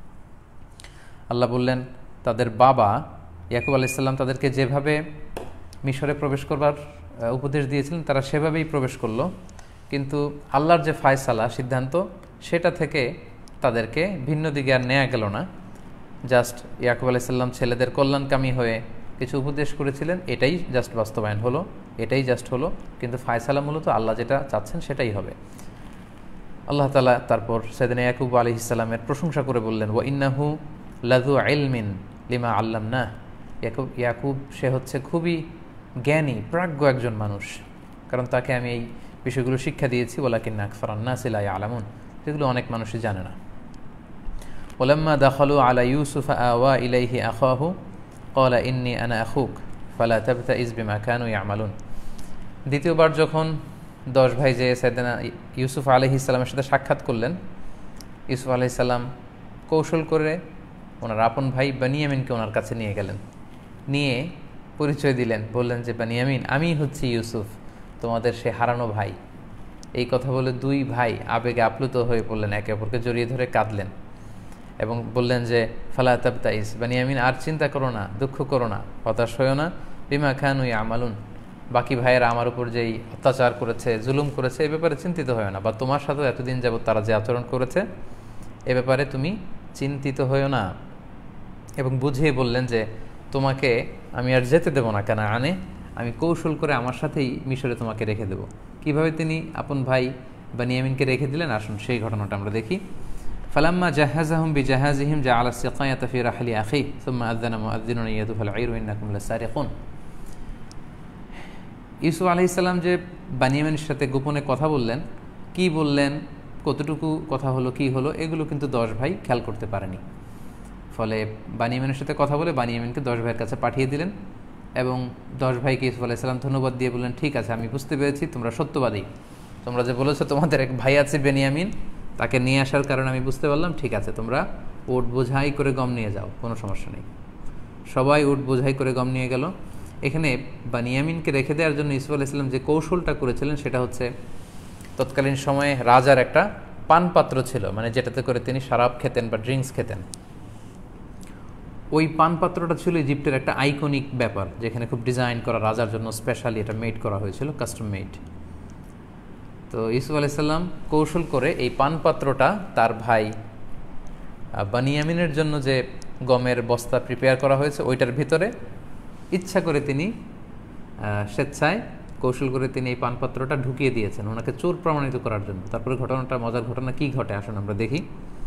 আল্লাহ বললেন, তাদের বাবা ইয়াকুব আলাইহিস সালাম তাদেরকে যেভাবে মিশরে প্রবেশ করবার উপদেশ দিয়েছিলেন তারা সেভাবেই প্রবেশ করলো, কিন্তু আল্লাহর যে ফায়সালা সিদ্ধান্ত সেটা থেকে তাদেরকে ভিন্ন দিকে আর নেওয়া গেল না। জাস্ট ইয়াকুব আলাইহিস সালাম ছেলেদের কল্যাণকামী হয়ে কিছু উপদেশ করেছিলেন, এটাই জাস্ট বাস্তবায়ন হলো, এটাই জাস্ট হলো, কিন্তু ফায়সালা মূলত আল্লাহ যেটা চাচ্ছেন সেটাই হবে। আল্লাহ তাআলা তারপর সাইয়েদনা ইয়াকুব আলাইহিস সালামের প্রশংসা করে বললেন, ওয়া ইন্নাহু লাযু ইলমিন লিমা আল্লামনাহ। ইয়াকুব সে হচ্ছে খুবই জ্ঞানী প্রাজ্ঞ একজন মানুষ, কারণ তাকে আমি এই বিষয়গুলো শিক্ষা দিয়েছি। ওয়ালাকিন্না আকসারান নাসি লা ইয়ালামুন, যেগুলো অনেক মানুষই জানে না। ওয়ালাম্মা দাখালু আলা ইউসুফা আওয়া ইলাইহি আখাহু ক্বালা ইন্নী আনা আখুক ফালা তাবতাইজ বিমা কানু ইয়ামালুন। দ্বিতীয়বার যখন 10 ভাই যে সাইয়েদনা ইউসুফ আলাইহিস সালামের সাথে সাক্ষাৎ করলেন, ইউসুফ আলাইহিস সালাম কৌশল করে ওনার আপন ভাই বানিয়ামিনকে ওনার কাছে নিয়ে গেলেন, নিয়ে পরিচয় দিলেন, বললেন যে বানিয়ামিন, আমি হচ্ছি ইউসুফ, তোমাদের সে হারানো ভাই। এই কথা বলে 2 ভাই আবেগে আপ্লুত হয়ে পড়লেন, একে অপরকে জড়িয়ে ধরে কাঁদলেন এবং বললেন যে ফালা তাবতাইজ, বানিয়ামিন আর চিন্তা করো না, দুঃখ করো না, হতাশ হয়েও না, বিমা কানু ইয়ামালুন, বাকি ভাইয়েরা আমার উপর যেই অত্যাচার করেছে, জুলুম করেছে, এ ব্যাপারে চিন্তিত হয় না, বা তোমার সাথে এতদিন যাবত তারা যে আচরণ করেছে এ ব্যাপারে তুমি চিন্তিত হয়েও না। এবং বুঝিয়ে বললেন যে তোমাকে আমি আর যেতে দেবো না কানানে, আমি কৌশল করে আমার সাথেই মিশরে তোমাকে রেখে দেব। কিভাবে তিনি আপন ভাই বানিয়ামিনকে রেখে দিলেন, আসুন সেই ঘটনাটা আমরা দেখি। ফালাম্মা জাহাজাহুম বিজাহাজিহিম জাআলা সিকায়াতা ফি রাহলি আখি সুম্মা আযানা মুআযযিনুন ইয়াতুফাল আইরু ইন্নাকুম লাসারিকুন। ইউসুফ আলাইহিস সালাম যে বানিয়ামিনের সাথে গোপনে কথা বললেন, কি বললেন, কতটুকু কথা হলো, কি হলো, এগুলো কিন্তু 10 ভাই খেয়াল করতে পারেনি। ফলে বানিয়ামিনের সাথে কথা বলে বানিয়ামিনকে 10 ভাইয়ের কাছে পাঠিয়ে দিলেন এবং 10 ভাইকে ইউসুফ আলাইহিস সালাম ধন্যবাদ দিয়ে বললেন, ঠিক আছে, আমি বুঝতে পেরেছি তোমরা সত্যবাদী, তোমরা যে বলেছো তোমাদের এক ভাই আছে বেনিয়ামিন, তাকে নিয়ে আসার কারণে আমি বুঝতে পারলাম, ঠিক আছে, তোমরা উট বোঝাই করে গম নিয়ে যাও, কোনো সমস্যা নেই। সবাই উট বোঝাই করে গম নিয়ে গেল। এখানে বানিয়ামিনকে রেখে দেওয়ার জন্য ইউসুফ আলাইহিস সালাম যে কৌশলটা করেছিলেন সেটা হচ্ছে, তৎকালীন সময়ে রাজার একটা পানপাত্র ছিল, মানে যেটাতে করে তিনি শরাব খেতেন বা ড্রিঙ্কস খেতেন। ওই পানপাত্রটা ছিল ইজিপ্টের একটা আইকনিক ব্যাপার, যেখানে খুব ডিজাইন করা, রাজার জন্য স্পেশালি এটা মেড করা হয়েছিল, কাস্টম মেড। তো ইউসুফ আলাইহিস সালাম কৌশল করে এই পানপাত্রটা তার ভাই বানিয়ামিনের জন্য যে গমের বস্তা প্রিপেয়ার করা হয়েছে ওইটার ভিতরে ইচ্ছা করে তিনি স্বেচ্ছায় কৌশল করে তিনি এই পানপাত্রটা ঢুকিয়ে দিয়েছেন ওনাকে চোর প্রমাণিত করার জন্য। তারপরে ঘটনাটা, মজার ঘটনা কি ঘটে আসুন আমরা দেখি।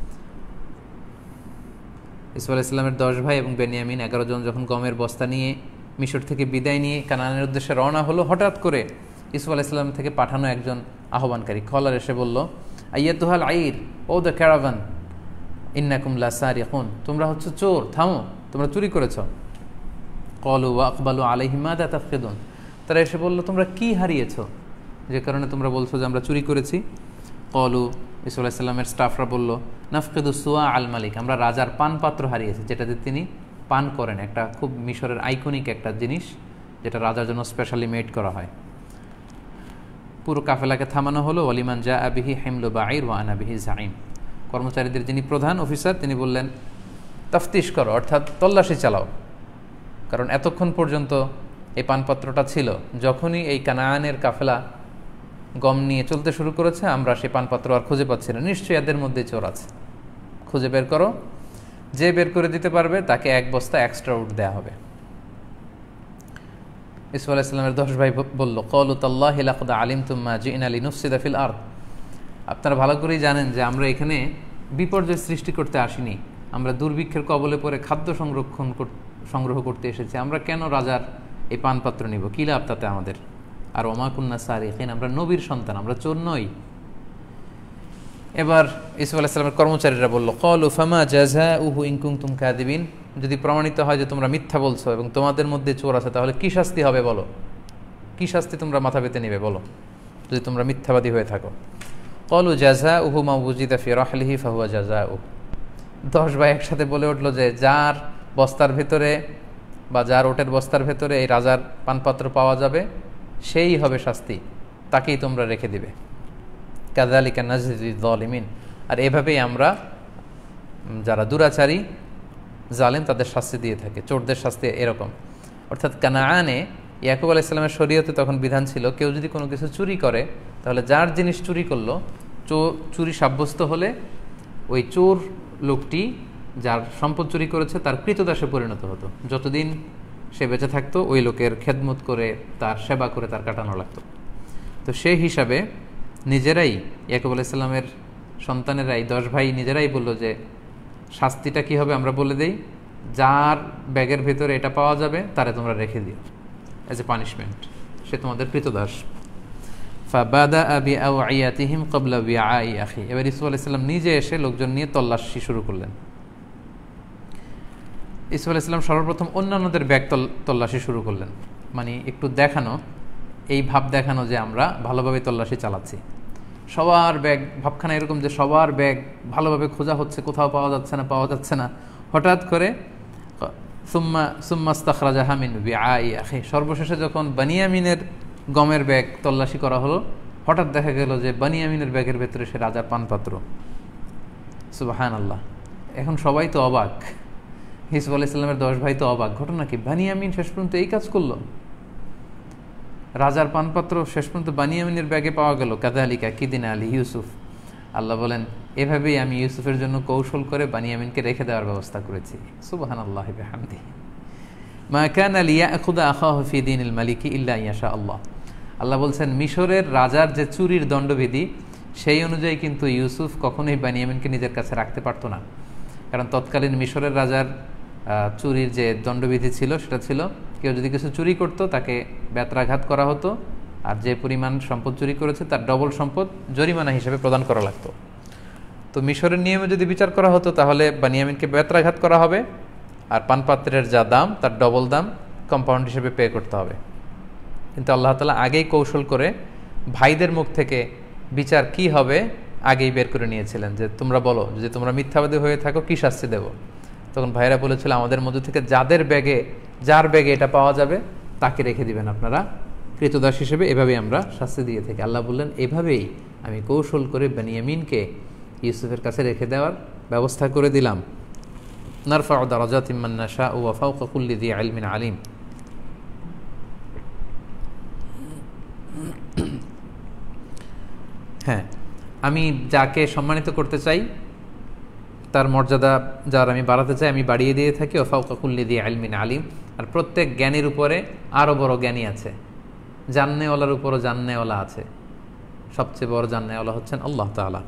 ইউসুফ আলাইহিস সালামের 10 ভাই এবং বেনিয়ামিন 11 জন যখন গমের বস্তা নিয়ে মিশর থেকে বিদায় নিয়ে কানানের উদ্দেশ্যে রওনা হলো, হঠাৎ করে ইউসুফ আলাইহিস সালাম থেকে পাঠানো একজন আহ্বানকারী কলার এসে বলল, আইয়াতুহাল আইর ও দ্য ক্যারাভান ইন্নাকুম লাসারিকুন, তোমরা হচ্ছে চোর, থামো, তোমরা চুরি করেছ। ক্বালু ওয়া আকবালু আলাইহিম মাযা তাফকিদুন, তারা এসে বলল, তোমরা কি হারিয়েছ যে কারণে তোমরা বলছো যে আমরা চুরি করেছি। ক্বালু, ইউসুফ আলাইহিস সালামের স্টাফরা বলল, নাফকিদু সুয়া আল মালিক, আমরা রাজার পানপাত্র হারিয়েছি, যেটাতে তিনি পান করেন, একটা খুব মিশরের আইকনিক একটা জিনিস, যেটা রাজার জন্য স্পেশালি মেড করা হয়। পুরো কাফেলাকে থামানো হলো। ওয়ালিমান জা আবিহি হিমলু বাঈর ওয়া আনা বিহি জাঈম, কর্মচারীদের যিনি প্রধান অফিসার তিনি বললেন, তাফতিশ করো, অর্থাৎ তল্লাশি চালাও, কারণ এতক্ষণ পর্যন্ত এই পানপাত্রটা ছিল। যখনই এই কানানের কাফেলা গম নিয়ে চলতে শুরু করেছে, আমরা সেই পানপাত্র আর খুঁজে পাচ্ছি না, নিশ্চয়ই এদের মধ্যে চোর আছে, খুঁজে বের করো। যে বের করে দিতে পারবে তাকে 1 বস্তা এক্সট্রা উট দেওয়া হবে। ইউসুফ আলাইহিস সালামের 10 ভাই বলল, ক্বালু তাল্লাহি লাকাদ আলিমতুম মা জি'না লিনুফসিদা ফিল আরদ। আপনারা ভালো করেই জানেন যে আমরা এখানে বিপর্যয় সৃষ্টি করতে আসিনি, আমরা দুর্ভিক্ষের কবলে পড়ে খাদ্য সংগ্রহ করতে এসেছি। আমরা কেন রাজার এই পানপাত্র নিব, কি লাভ তাতে আমাদের? আর ওমা কুন্না সারিকিন, আমরা নবীর সন্তান, আমরা চোর নই। এবার ইউসুফ আলাইহিস সালামের কর্মচারীরা বলল, ক্বালু ফামা জাযাউহু ইন কুনতুম কাযিবিন। যদি প্রমাণিত হয় যে তোমরা মিথ্যা বলছো এবং তোমাদের মধ্যে চোর আছে, তাহলে কি শাস্তি হবে বলো, কি শাস্তি তোমরা মাথা পেতে নেবে বলো, যদি তোমরা মিথ্যাবাদী হয়ে থাকো। ক্বালু জাযাউহু মা ওয়ুজিদা ফি রাহলিহি ফাহুয়া জাযাউ। 10 ভাই একসাথে বলে উঠল যে যার বস্তার ভেতরে বা যার ওটের বস্তার ভেতরে এই রাজার পানপাত্র পাওয়া যাবে সেই হবে শাস্তি, তাকেই তোমরা রেখে দিবে। কাযালিকা নাজজিজ যালিমিন। আর এভাবেই আমরা যারা দুরাচারী জালেম তাদের শাস্তি দিয়ে থাকি, চোরদের শাস্তি এরকম। অর্থাৎ কানাআনে ইয়াকুব আলাইহিস সালামের শরীয়তে তখন বিধান ছিল, কেউ যদি কোনো কিছু চুরি করে তাহলে যার জিনিস চুরি করলো, চুরি সাব্যস্ত হলে ওই চোর লোকটি যার সম্পদ চুরি করেছে তার কৃতদাসে পরিণত হতো। যতদিন সে বেঁচে থাকতো ওই লোকের খেদমত করে, তার সেবা করে তার কাটানো লাগতো। তো সেই হিসাবে নিজেরাই ইয়াকুব আলাইহিস সালামের সন্তানেরাই 10 ভাই নিজেরাই বলল যে শাস্তিটা কি হবে আমরা বলে দেই, যার ব্যাগের ভেতরে এটা পাওয়া যাবে তারে তোমরা রেখে দিও অ্যাজ এ পানিশমেন্ট, সে তোমাদের কৃতদাস। ফাবাদাআ বিআওয়াইয়াতিহিম ক্বাবলা বিআই আখি। এবার ইউসুফ আলাইহিস সালাম নিজে এসে লোকজন নিয়ে তল্লাশি শুরু করলেন। ইউসুফ আলাইহিস সালাম সর্বপ্রথম অন্যান্যদের ব্যাগ তল্লাশি শুরু করলেন, মানে একটু দেখানো, এই ভাব দেখানো যে আমরা ভালোভাবে তল্লাশি চালাচ্ছি। সবার ব্যাগ, ভাবখানা এরকম যে সবার ব্যাগ ভালোভাবে খোঁজা হচ্ছে, কোথাও পাওয়া যাচ্ছে না। হঠাৎ করে সুম্মা ইস্তাখরাজাহা মিন বিআই আখি, সর্বশেষে যখন বানিয়ামিনের গমের ব্যাগ তল্লাশি করা হলো, হঠাৎ দেখা গেল যে বানিয়ামিনের ব্যাগের ভেতরে সে রাজার পানপাত্র। সুবহানাল্লাহ। এখন সবাই তো অবাক, ইউসুফ আলাইহিস সালামের 10 ভাই তো অবাক, ঘটনা কি, বানিয়ামিন শেষ পর্যন্ত এই কাজ করলো, রাজার পানপাত্র শেষ পর্যন্ত বানিয়ামিনের ব্যাগে পাওয়া গেল। কাযালিকা কিদিনা আলী ইউসুফ। আল্লাহ বলেন, এভাবেই আমি ইউসুফের জন্য কৌশল করে বানিয়ামিনকে রেখে দেওয়ার ব্যবস্থা করেছি। সুবহানাল্লাহি বিহামদিহি। মা কানা লিয়াখুযা আখাহু ফি দীনিল মালিকি ইল্লা ইয়াশা আল্লাহ। আল্লাহ বলছেন, মিশরের রাজার যে চুরির দণ্ডবিধি সেই অনুযায়ী কিন্তু ইউসুফ কখনোই বানিয়ামিনকে নিজের কাছে রাখতে পারতো না। কারণ তৎকালীন মিশরের রাজার চুরির যে দণ্ডবিধি ছিল সেটা ছিল, কেউ যদি কিছু চুরি করতো তাকে বেত্রাঘাত করা হতো, আর যে পরিমাণ সম্পদ চুরি করেছে তার ডবল সম্পদ জরিমানা হিসেবে প্রদান করা লাগতো। তো মিশরের নিয়মে যদি বিচার করা হতো তাহলে বানিয়ামিনকে বেত্রাঘাত করা হবে, আর পানপাত্রের যা দাম তার ডবল দাম কম্পাউন্ড হিসেবে পে করতে হবে। কিন্তু আল্লাহ তাআলা আগেই কৌশল করে ভাইদের মুখ থেকে বিচার কি হবে আগেই বের করে নিয়েছিলেন, যে তোমরা বলো যদি তোমরা মিথ্যাবাদী হয়ে থাকো কি শাস্তি দেব। তখন ভাইরা বলেছিল, আমাদের মধ্যে থেকে যার ব্যাগে এটা পাওয়া যাবে তাকে রেখে দিবেন আপনারা কৃতদাস হিসেবে। এভাবেই আমরা শাস্তি দিয়ে থাকি। আল্লাহ বললেন, এভাবেই আমি কৌশল করে বানিয়ামিনকে ইউসুফের কাছে রেখে দেওয়ার ব্যবস্থা করে দিলাম। নারফাউ দারাজাতিম মান নাশাউ ওয়া ফাওকা কুল্লি যী ইলমিন আলিম। হ্যাঁ, আমি যাকে সম্মানিত করতে চাই তার মর্যাদা যার আমি বাড়াতে চাই আমি বাড়িয়ে দিয়ে থাকি। ওয়া ফাওকা কুল্লি যী ইলমিন আলিম। আর প্রত্যেক জ্ঞানীর উপরে আরও বড় জ্ঞানী আছে, জান্নেওয়ালার উপরও জান্নেওয়ালা আছে। সবচেয়ে বড় জান্নেওয়ালা হচ্ছেন আল্লাহ তাআলা।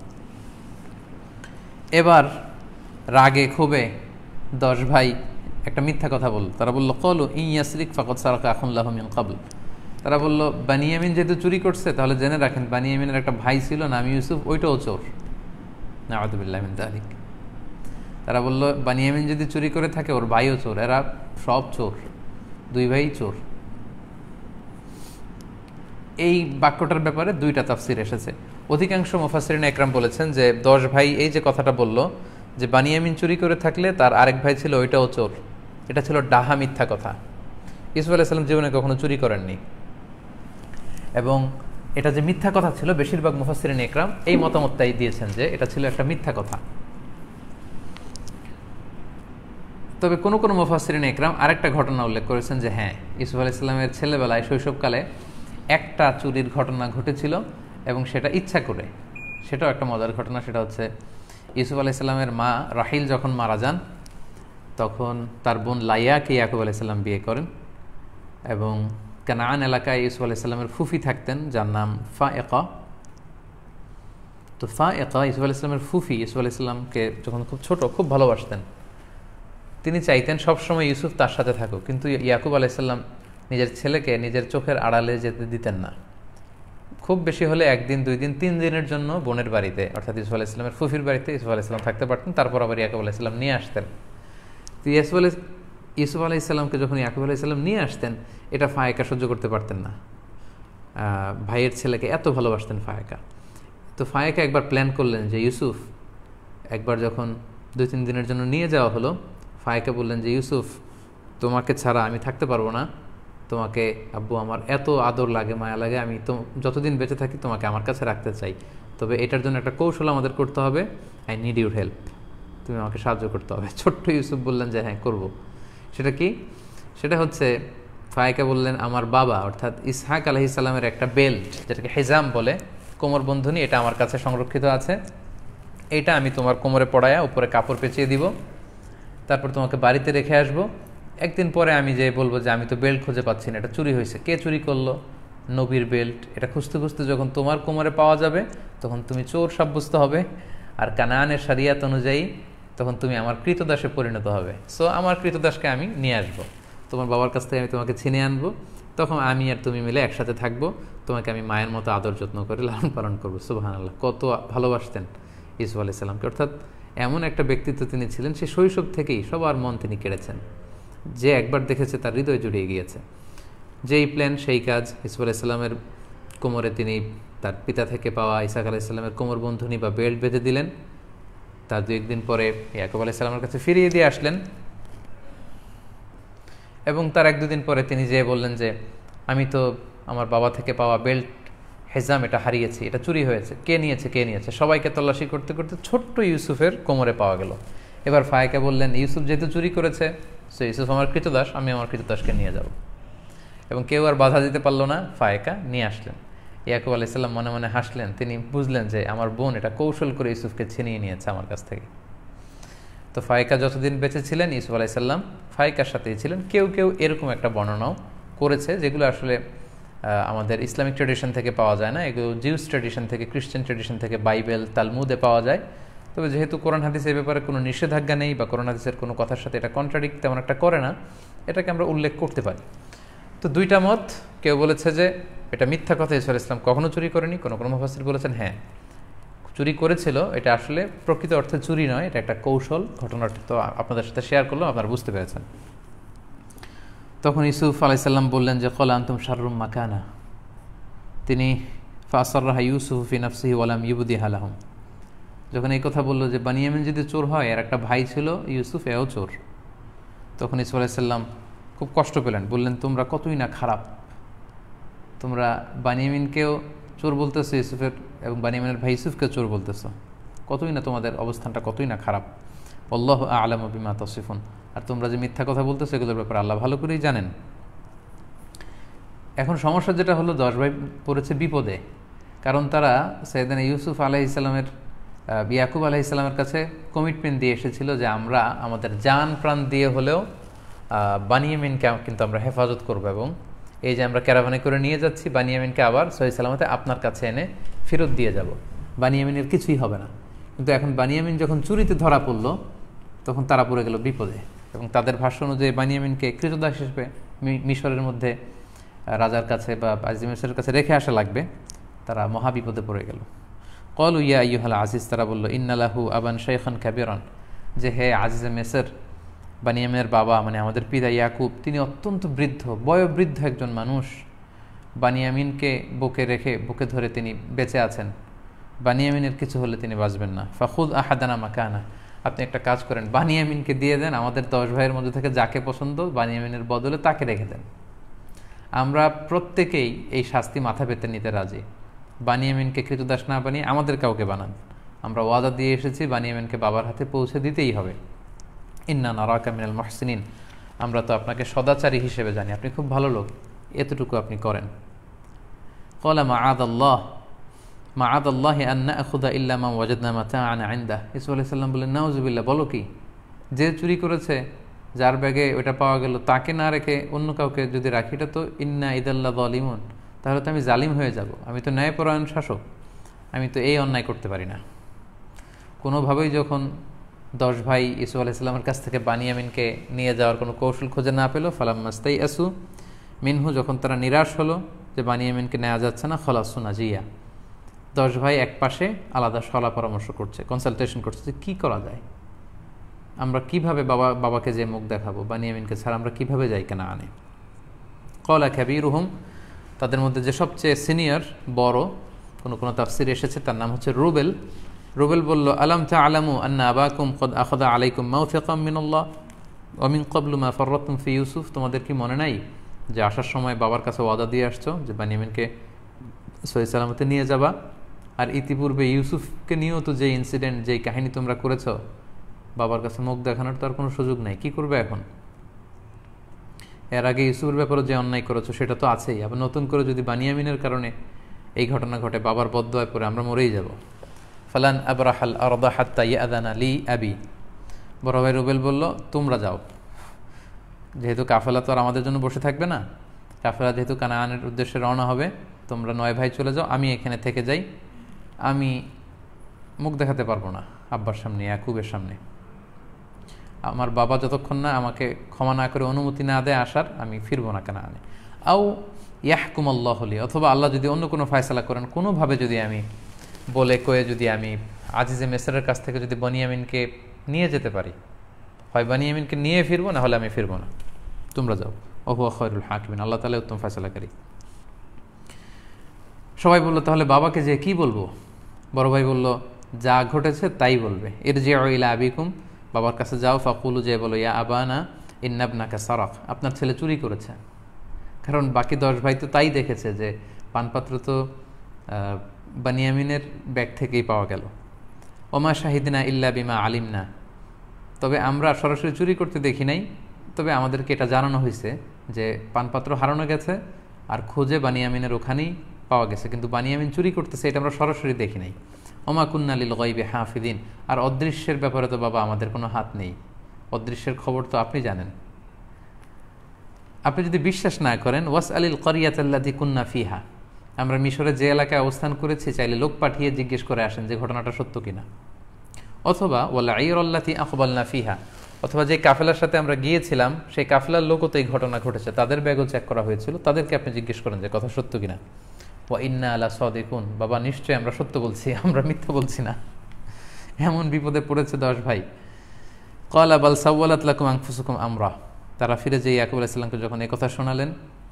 এবার রাগে ক্ষোভে 10 ভাই একটা মিথ্যা কথা বলল। তারা বলল, ক্বালু ইন ইয়াসরিক ফাকাদ সারাকা আখুন লাহু মিন ক্বাবল। তারা বলল, বানিয়ামিন যেহেতু চুরি করছে তাহলে জেনে রাখেন বানিয়ামিনের একটা ভাই ছিল নাম ইউসুফ, ওইটাও চোর। নাউযু বিল্লাহি মিন যালিক। তারা বলল, বানিয়ামিন যদি চুরি করে থাকে ওর ভাইও চোর, এরা সব চোর, 2 ভাই চোর। এই বাক্যটার ব্যাপারে 2টা তাফসীর এসেছে। অধিকাংশ মুফাসসিরিন একরাম বলেছেন যে 10 ভাই এই যে কথাটা বলল যে বানিয়ামিন চুরি করে থাকলে তার আরেক ভাই ছিল ওইটাও চোর, এটা ছিল ডাহা মিথ্যা কথা। ইউসুফ আলাইহিস সালাম জীবনে কখনো চুরি করেননি, এবং এটা যে মিথ্যা কথা ছিল বেশিরভাগ মুফাসসিরিন একরাম এই মতামতটাই দিয়েছেন যে এটা ছিল একটা মিথ্যা কথা। তবে কোনো কোনো মুফাসসিরিন ইকরাম আরেকটা ঘটনা উল্লেখ করেছেন যে হ্যাঁ, ইউসুফ আলাইহিস সালামের ছেলেবেলায় শৈশবকালে একটা চুরির ঘটনা ঘটেছিল এবং সেটা ইচ্ছা করে। সেটাও একটা মজার ঘটনা। সেটা হচ্ছে ইউসুফ আলাইহিস সালামের মা রাহিল যখন মারা যান, তখন তার বোন লাইয়াকে ইয়াকুব আলাইহিস সালাম বিয়ে করেন এবং কানান এলাকায় ইউসুফ আলাইহিস সালামের ফুফি থাকতেন যার নাম ফায়েকা। তো ফায়েকা ইউসুফ আলাইহিস সালামের ফুফি ইউসুফ আলাইহিস সালামকে যখন খুব ছোট খুব ভালোবাসতেন। তিনি চাইতেন সবসময় ইউসুফ তার সাথে থাকুক, কিন্তু ইয়াকুব আলাইহিস সালাম নিজের ছেলেকে নিজের চোখের আড়ালে যেতে দিতেন না। খুব বেশি হলে 1 দিন 2 দিন 3 দিনের জন্য বোনের বাড়িতে অর্থাৎ ইউসুফ আলাইহিস সালামের ফুফির বাড়িতে ইউসুফ আলাইহিস সালাম থাকতে পারতেন, তারপর আবার ইয়াকুব আলাইহিস সালাম নিয়ে আসতেন। তো ইউসুফ আলাইহিস সালামকে যখন ইয়াকুব আলাইহিস সালাম নিয়ে আসতেন, এটা ফায়েকা সহ্য করতে পারতেন না। ভাইয়ের ছেলেকে এত ভালোবাসতেন ফায়েকা। তো ফায়েকা একবার প্ল্যান করলেন যে ইউসুফ একবার যখন 2-3 দিনের জন্য নিয়ে যাওয়া হলো, ফায়েকা বললেন যে ইউসুফ, তোমাকে ছাড়া আমি থাকতে পারবো না, তোমাকে আব্বু আমার এত আদর লাগে, মায়া লাগে, আমি তো যতদিন বেঁচে থাকি তোমাকে আমার কাছে রাখতে চাই, তবে এটার জন্য একটা কৌশল আমাদের করতে হবে, আই নিড ইউর হেল্প, তুমি আমাকে সাহায্য করতে হবে। ছোট্ট ইউসুফ বললেন যে হ্যাঁ করব। সেটা কি? সেটা হচ্ছে ফায়েকা বললেন আমার বাবা অর্থাৎ ইসহাক আলাইহিস সালামের একটা বেল্ট, যেটাকে হেজাম বলে, কোমর বন্ধনী, এটা আমার কাছে সংরক্ষিত আছে, এটা আমি তোমার কোমরে পড়ায়া উপরে কাপড় পেঁচিয়ে দিব, তারপর তোমাকে বাড়িতে রেখে আসবো। 1 দিন পরে আমি যে বলবো যে আমি তো বেল্ট খুঁজে পাচ্ছি না, এটা চুরি হয়েছে। কে চুরি করলো? নবীর বেল্ট। এটা খুঁজতে খুঁজতে যখন তোমার কোমরে পাওয়া যাবে তখন তুমি চোর সাব্যস্ত হবে, আর কানানের শরিয়াত অনুযায়ী তখন তুমি আমার কৃতদাসে পরিণত হবে। সো আমার কৃতদাসকে আমি নিয়ে আসবো, তোমার বাবার কাছ থেকে আমি তোমাকে ছিনে আনবো, তখন আমি আর তুমি মিলে একসাথে থাকবো, তোমাকে আমি মায়ের মতো আদর যত্ন করে লালন পালন করবো। সুবহানাল্লাহ, কত ভালোবাসতেন ইউসুফ আলাইহিস সালামকে। অর্থাৎ এমন একটা ব্যক্তিত্ব তিনি ছিলেন, সে শৈশব থেকেই সবার মন তিনি কেড়েছেন। যে একবার দেখেছে তার হৃদয় জুড়িয়ে গিয়েছে। যেই প্ল্যান সেই কাজ। ইউসুফ আলাইহিস সালামের কোমরে তিনি তার পিতা থেকে পাওয়া ইসহাক আলাইহিস সালামের কোমর বন্ধনী বা বেল্ট বেঁধে দিলেন। তার 2-1 দিন পরে ইয়াকুব আলাইহিস সালামের কাছে ফিরিয়ে দিয়ে আসলেন এবং তার 1-2 দিন পরে তিনি যেয়ে বললেন যে আমি তো আমার বাবা থেকে পাওয়া বেল্ট হেজাম এটা হারিয়েছি, এটা চুরি হয়েছে, কে নিয়েছে কে নিয়েছে। সবাইকে তল্লাশি করতে করতে ছোট্ট ইউসুফের কোমরে পাওয়া গেল। এবার ফায়েকা বললেন ইউসুফ যেহেতু চুরি করেছে, সে ইউসুফ আমার কৃতদাস, আমি আমার কৃতদাসকে নিয়ে যাব। এবং কেউ আর বাধা দিতে পারলো না, ফায়েকা নিয়ে আসলেন। ইয়াকুব আলাইহিস সালাম মনে মনে হাসলেন, তিনি বুঝলেন যে আমার বোন এটা কৌশল করে ইউসুফকে ছিনিয়ে নিয়েছে আমার কাছ থেকে। তো ফায়েকা যতদিন বেঁচে ছিলেন ইউসুফ আলাইহিস সালাম ফায়েকার সাথেই ছিলেন। কেউ কেউ এরকম একটা বর্ণনাও করেছে, যেগুলো আসলে আমাদের ইসলামিক ট্র্যাডিশন থেকে পাওয়া যায় না, এগুলো জিউস ট্র্যাডিশন থেকে, খ্রিস্টান ট্র্যাডিশন থেকে, বাইবেল তালমুদে পাওয়া যায়। তবে যেহেতু কোরআন হাদিস এ ব্যাপারে কোনো নিষেধাজ্ঞা নেই বা কোরআন হাদিসের কোনো কথার সাথে এটা কন্ট্রাডিক্ট তেমন একটা করে না, এটাকে আমরা উল্লেখ করতে পারি। তো 2টা মত। কেউ বলেছে যে এটা মিথ্যা কথা, ইসা ইসলাম কখনো চুরি করেনি। কোনো কোনো মুফাসসির বলেছেন হ্যাঁ চুরি করেছিল, এটা আসলে প্রকৃত অর্থে চুরি নয়, এটা একটা কৌশল। ঘটনাটা তো আপনাদের সাথে শেয়ার করলাম, আপনারা বুঝতে পেরেছেন। তখন ইউসুফ আলাইহিস সালাম বললেন যে ক্বালা আনতুম শাররুম মাকানা, তিনি ফাসাররাহা ইউসুফ ফি নাফসিহি ওয়া লাম ইউবদিহা লাহুম। যখন এই কথা বললো যে বানিয়ামিন যদি চোর হয়, এর একটা ভাই ছিল ইউসুফ, এও চোর, তখন ইউসুফ আলাইহিস সালাম খুব কষ্ট পেলেন, বললেন তোমরা কতই না খারাপ, তোমরা বানিয়ামিনকেও চোর বলতেছো ইউসুফের, এবং বানিয়ামিনের ভাই ইউসুফকে চোর বলতেছো, কতই না তোমাদের অবস্থানটা কতই না খারাপ। আল্লাহু আ'লামু বিমা তাসিফুন, আর তোমরা যে মিথ্যা কথা বলতেছো এগুলোর ব্যাপারে আল্লাহ ভালো করেই জানেন। এখন সমস্যা যেটা হলো, 10 ভাই পড়েছে বিপদে, কারণ তারা সাইয়েদনা ইউসুফ আলাইহিস সালামের ইয়াকুব আলাইহিস সালামের কাছে কমিটমেন্ট দিয়ে এসেছিল যে আমরা আমাদের জান প্রাণ দিয়ে হলেও বানিয়ামিনকে কিন্তু আমরা হেফাজত করব, এবং এই যে আমরা ক্যারাভানে করে নিয়ে যাচ্ছি বানিয়ামিনকে আবার সহি সালামতে আপনার কাছে এনে ফেরত দিয়ে যাব, বানিয়ামিনের কিছুই হবে না। কিন্তু এখন বানিয়ামিন যখন চুরিতে ধরা পড়ল, তখন তারা পড়ে গেল বিপদে, এবং তাদের ভাষ্য অনুযায়ী বানিয়ামিনকে কৃতদাস হিসেবে মিশরের মধ্যে রাজার কাছে বা আজিজ মিশরের কাছে রেখে আসা লাগবে। তারা মহা বিপদে পড়ে গেল। ক্বালু ইয়া আইয়ুহাল আজিজ, তারা বলল ইন্না লাহু আবান শাইখান কাবীরান, যে হে আজিজে মিসর, বানিয়ামিনের বাবা মানে আমাদের পিতা ইয়াকুব, তিনি অত্যন্ত বৃদ্ধ, বয়োবৃদ্ধ একজন মানুষ। বানিয়ামিনকে বুকে রেখে বুকে ধরে তিনি বেঁচে আছেন, বানিয়ামিনের কিছু হলে তিনি বাঁচবেন না। ফাখুদ আহাদানা মাকানা, আপনি একটা কাজ করেন, বানিয়ামিনকে দিয়ে দেন, আমাদের 10 ভাইয়ের মধ্যে থেকে যাকে পছন্দ বানিয়ামিনের বদলে তাকে রেখে দেন। আমরা প্রত্যেকেই এই শাস্তি মাথা পেতে নিতে রাজি, বানিয়ামিনকে কৃতদাস না বানিয়ে আমাদের কাউকে বানান। আমরা ওয়াদা দিয়ে এসেছি বানিয়ামিনকে বাবার হাতে পৌঁছে দিতেই হবে। ইন্না নারাকা মিনাল মুহসিনিন, আমরা তো আপনাকে সদাচারী হিসেবে জানি, আপনি খুব ভালো লোক, এতটুকু আপনি করেন। ক্বালা মাআদাল্লাহি আন নাখুযা ইল্লা মা ওয়াজাদনা মাতাআনা ইনদাহ। ইউসুফ আলাইহিস সালাম বললেন, নাউযুবিল্লাহ, বলো কি, যে চুরি করেছে, যার ব্যাগে ওটা পাওয়া গেল, তাকে না রেখে অন্য কাউকে যদি রাখি, এটা তো ইন্না ইদাল্লা যালিমুন, তাহলে তো আমি জালিম হয়ে যাব, আমি তো ন্যায়পরায়ণ শাসক, আমি তো এই অন্যায় করতে পারি না। কোনোভাবেই যখন 10 ভাই ইউসুফ আলাইহিস সালামের কাছ থেকে বানিয়ামিনকে নিয়ে যাওয়ার কোনো কৌশল খুঁজে না পেল, ফালাম্মাস্তাইআসু মিনহু, যখন তারা নিরাশ হলো যে বানিয়ামিনকে নেওয়া যাচ্ছে না, খলাসু নাজিয়া, 10 ভাই এক পাশে আলাদা সলা পরামর্শ করছে, কনসালটেশন করছে যে কী করা যায়, আমরা কিভাবে বাবাকে যে মুখ দেখাবো, বানিয়ামিনকে ছাড়া আমরা কিভাবে যাই কানানে। ক্বালা কাবীরুহুম, তাদের মধ্যে যে সবচেয়ে সিনিয়র বড়, কোনো তাফসিরে এসেছে তার নাম হচ্ছে রুবেল। রুবেল বলল, আলাম তা'লামু আন্না আবাকুম কদ আখাযা আলাইকুম মাওথিকাম মিনাল্লাহ ওয়া মিন ক্বাবলু মা ফাররাতুম ফি ইউসুফ, তোমাদের কি মনে নাই যে আসার সময় বাবার কাছে ওয়াদা দিয়ে আসছো যে বানিয়ামিনকে সহি সালামতে নিয়ে যাবা, আর ইতিপূর্বে ইউসুফকে নিয়েও তো যে ইনসিডেন্ট, যেই কাহিনী তোমরা করেছ, বাবার কাছে মুখ দেখানোর তো আর কোনো সুযোগ নাই, কি করবে এখন? এর আগে ইউসুফের ব্যাপারে যে অন্যায় করেছো সেটা তো আছেই, আবার নতুন করে যদি বানিয়ামিনের কারণে এই ঘটনা ঘটে, বাবার বদদোয়ায় পড়ে আমরা মরেই যাব। ফালান আবরাহাল আরদা হাত্তা ইয়াদানা লি আবি, বড় ভাই রুবেল বলল, তোমরা যাও, যেহেতু কাফেলা তো আর আমাদের জন্য বসে থাকবে না, কাফেলা যেহেতু কানানের উদ্দেশ্যে রওনা হবে, তোমরা 9 ভাই চলে যাও, আমি এখানে থেকে যাই, আমি মুখ দেখাতে পারবো না আব্বার সামনে, ইয়াকুবের সামনে, আমার বাবা যতক্ষণ না আমাকে ক্ষমা না করে অনুমতি না দেয় আসার, আমি ফিরবো না কানানে। আও ইয়াহকুম আল্লাহ লি, অথবা আল্লাহ যদি অন্য কোনো ফয়সালা করেন, কোনোভাবে যদি আমি বলে কয়ে যদি আমি আজিজে মেসরের কাছ থেকে যদি বানিয়ামিনকে নিয়ে যেতে পারি, হয় বানিয়ামিনকে নিয়ে ফিরবো, না হলে আমি ফিরবো না, তোমরা যাও। ওহুয়া খায়রুল হাকিমিন, আল্লাহ তাআলা উত্তম ফয়সালাকারী। সবাই বলল, তাহলে বাবাকে যে কি বলবো? বড় ভাই বলল, যা ঘটেছে তাই বলবে। ইরজিউ ইলা আবিকুম, বাবার কাছে যাও, ফাকুলু, যে বলো, ইয়া আবানা ইন্না ইবনাকা সারাক, আপনার ছেলে চুরি করেছে। কারণ বাকি 10 ভাই তো তাই দেখেছে যে পানপাত্র তো বানিয়ামিনের ব্যাগ থেকেই পাওয়া গেল। ওমা শাহিদিনা ইল্লা বিমা আলিমনা, তবে আমরা সরাসরি চুরি করতে দেখি নাই, তবে আমাদেরকে এটা জানানো হয়েছে যে পানপাত্র হারানো গেছে আর খোঁজে বানিয়ামিনের ওখানেই পাওয়া গেছে, কিন্তু বানিয়ামিন চুরি করতেছে এটা আমরা সরাসরি দেখি নাই। ওমা কুন্না লিল গায়বি হাফিদিন, আর অদৃশ্যের ব্যাপারে তো বাবা আমাদের কোনো হাত নেই, অদৃশ্যের খবর তো আপনি জানেন। আপনি যদি বিশ্বাস না করেন, ওয়াস আলিল করিয়াতাল্লাযী কুন্না ফিহা, আমরা মিশরে যে এলাকায় অবস্থান করেছি, চাইলে লোক পাঠিয়ে জিজ্ঞেস করে আসেন যে ঘটনাটা সত্য কিনা। অথবা ওয়ালা আইরাল্লাতী আকবালনা ফিহা, অথবা যে কাফেলার সাথে আমরা গিয়েছিলাম সেই কাফেলার লোকও তো এই ঘটনা ঘটেছে, তাদের ব্যাগও চেক করা হয়েছিল, তাদেরকে আপনি জিজ্ঞেস করেন যে কথা সত্য কিনা। ওয়া ইন্না আলা সাদিকুন, বাবা নিশ্চয়ই আমরা সত্য বলছি, আমরা মিথ্যা বলছি না। এমন বিপদে পড়েছে 10 ভাই। ক্বালা বাল সাওয়ালাত লাকুম আনফুসুকুম আমরা, তারা ফিরে যেয়ে ইয়াকুব আলাইহিস সালামকে যখন এই কথা শোনালেন,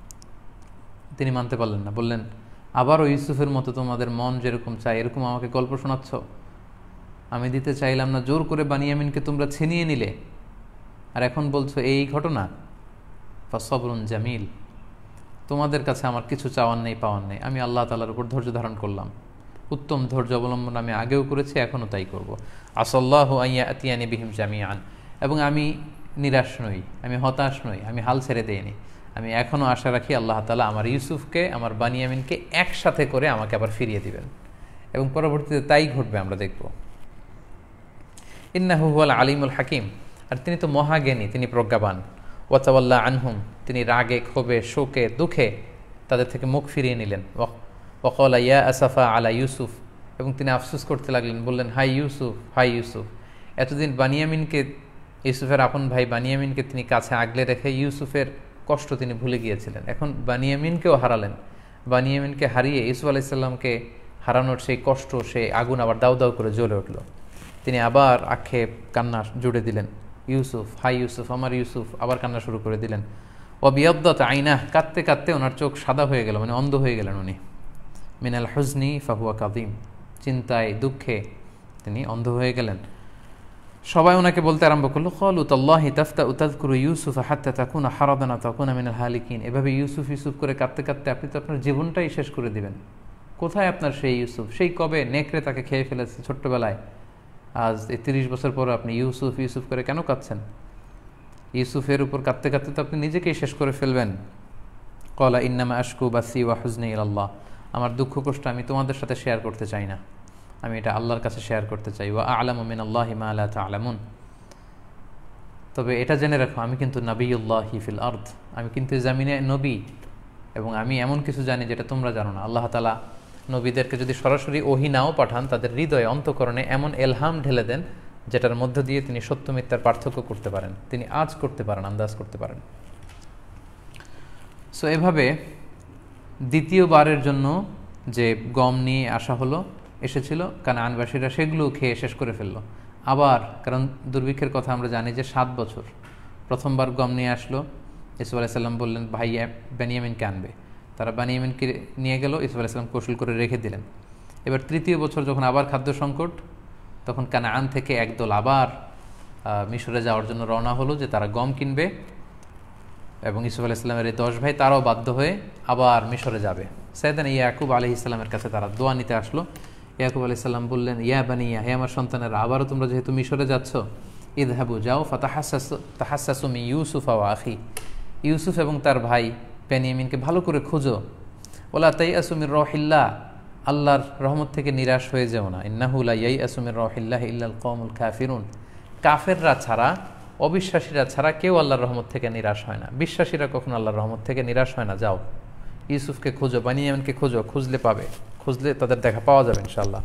তিনি মানতে পারলেন না, বললেন, আবারও ইউসুফের মতো তোমাদের মন যেরকম চায় এরকম আমাকে গল্প শোনাচ্ছ? আমি দিতে চাইলাম না, জোর করে বানিয়ামিনকে তোমরা ছিনিয়ে নিলে, আর এখন বলছো এই ঘটনা। ফাসবরুন জামিল, তোমাদের কাছে আমার কিছু চাওয়ার নেই, পাওয়ার নেই, আমি আল্লাহ তাআলার উপর ধৈর্য ধারণ করলাম, উত্তম ধৈর্য অবলম্বন আমি আগেও করেছি, এখনও তাই করব। আসাল্লাহু আন ইয়াতিয়ানি বিহিম জামিআন, এবং আমি নিরাশ নই, আমি হতাশ নই, আমি হাল ছেড়ে দেইনি, আমি এখনও আশা রাখি আল্লাহ তাআলা আমার ইউসুফকে, আমার বানিয়ামিনকে একসাথে করে আমাকে আবার ফিরিয়ে দিবেন, এবং পরবর্তীতে তাই ঘটবে, আমরা দেখব। ইন্নাহু হুয়াল আলিমুল হাকিম, আর তিনি তো মহাজ্ঞানী, তিনি প্রজ্ঞাবান। ওয়াতাওয়াল্লা আনহুম, তিনি রাগে, ক্ষোভে, শোকে, দুঃখে তাদের থেকে মুখ ফিরিয়ে নিলেন। ওয়াকালা ইয়া আসাফা আলা ইউসুফ, এবং তিনি আফসোস করতে লাগলেন, বললেন, হাই ইউসুফ, হাই ইউসুফ। এতদিন বানিয়ামিনকে, ইউসুফের আপন ভাই বানিয়ামিনকে তিনি কাছে আগলে রেখে ইউসুফের কষ্ট তিনি ভুলে গিয়েছিলেন, এখন বানিয়ামিনকেও হারালেন। বানিয়ামিনকে হারিয়ে ইউসুফ আলাইহিস সালামকে হারানোর সেই কষ্ট, সেই আগুন আবার দাউ দাউ করে জ্বলে উঠল। তিনি আবার আক্ষেপ, কান্না জুড়ে দিলেন, ইউসুফ, হাই ইউসুফ, আমার ইউসুফ, আবার কান্না শুরু করে দিলেন। ওয়াবিয়াদ্দাত আইনাহ, কাঁদতে কাঁদতে ওনার চোখ সাদা হয়ে গেল, মানে অন্ধ হয়ে গেলেন উনি। মিনাল হুজনি ফাহুয়া কাযীম, চিন্তায়, দুঃখে তিনি অন্ধ হয়ে গেলেন। সবাই ওনাকে বলতে আরম্ভ করলো, ক্বালু তাল্লাহি তাফতাউ তাযকুরু ইউসুফ হাত্তা তাকুনা হারাদান তাকুনা মিনাল হালিকিন, এভাবে ইউসুফ ইউসুফ করে কাঁদতে কাঁদতে আপনি তো আপনার জীবনটাই শেষ করে দিবেন। কোথায় আপনার সেই ইউসুফ? সেই কবে নেকড়ে তাকে খেয়ে ফেলেছে ছোট্টবেলায়, আজ এই 30 বছর পর আপনি ইউসুফ ইউসুফ করে কেন কাঁদছেন? ইউসুফের উপর কাঁদতে কাঁদতে তো আপনি নিজেকেই শেষ করে ফেলবেন। ক্বালা ইন্নামা আশকু বাসি ওয়া হুজনি ইলাল্লাহ, আমার দুঃখ কষ্ট আমি তোমাদের সাথে শেয়ার করতে চাই না, আমি এটা আল্লাহর কাছে শেয়ার করতে চাই। ওয়া আ'লামু মিনাল্লাহি মা লা তা'লামুন, তবে এটা জেনে রাখো আমি কিন্তু নবিয়ুল্লাহি ফিল আরদ, আমি কিন্তু জামিনে নবী, এবং আমি এমন কিছু জানি যেটা তোমরা জানো না। আল্লাহ তাআলা নবীদেরকে যদি সরাসরি ওহী নাও পাঠান, তাদের হৃদয়ে অন্তঃকরণে এমন এলহাম ঢেলে দেন যেটার মধ্য দিয়ে তিনি সত্য মিথ্যার পার্থক্য করতে পারেন, তিনি আজ করতে পারেন, আন্দাজ করতে পারেন। সো এভাবে দ্বিতীয়বারের জন্য যে গম নিয়ে আসা হলো এসেছিল, কানানবাসীরা সেগুলো খেয়ে শেষ করে ফেললো। আবার কারণ দুর্ভিক্ষের কথা আমরা জানি যে 7 বছর, প্রথমবার গম নিয়ে আসলো, ইউসুফ আলাইহিস সালাম বললেন ভাই বেনিয়ামিনকে আনবে, তারা বেনিয়ামিনকে নিয়ে গেল, ইউসুফ আলাইহিস সালাম কৌশল করে রেখে দিলেন। এবার তৃতীয় বছর যখন আবার খাদ্য সংকট, তখন কানান থেকে একদল আবার মিশরে যাওয়ার জন্য রওনা হলো যে তারা গম কিনবে, এবং ইউসুফ আলাইহিস সালামের এই 10 ভাই তারাও বাধ্য হয়ে আবার মিশরে যাবে। সাইয়েদনা ইয়াকুব আলাইহিস সালামের কাছে তারা দোয়া নিতে আসলো। ইয়াকুব আলাইহিস সালাম বললেন, ইয়া বানিয়া, হে আমার সন্তানেরা, আবারও তোমরা যেহেতু মিশরে যাচ্ছ, ইযহাবু, যাও, ফাতাহাসসাসু মিন ইউসুফ ওয়া আখি, ইউসুফ এবং তার ভাই বেনিয়ামিনকে ভালো করে খুঁজো। ওয়ালা তাইয়াসু মির রাহিল্লাহ, আল্লাহর রহমত থেকে নিরাশ হয়ে যেও না। ইন্নাহু লা ইয়াইয়াসু মির রাহিল্লাহি ইল্লাল কওমুল কাফিরুন, কাফেররা ছাড়া, অবিশ্বাসীরা ছাড়া কেউ আল্লাহর রহমত থেকে নিরাশ হয় না, বিশ্বাসীরা কখনো আল্লাহর রহমত থেকে নিরাশ হয় না। যাও ইউসুফকে খোঁজো, বেনিয়ামিনকে খোঁজো, খুঁজলে পাবে, খুঁজলে তাদের দেখা পাওয়া যাবে ইনশাআল্লাহ।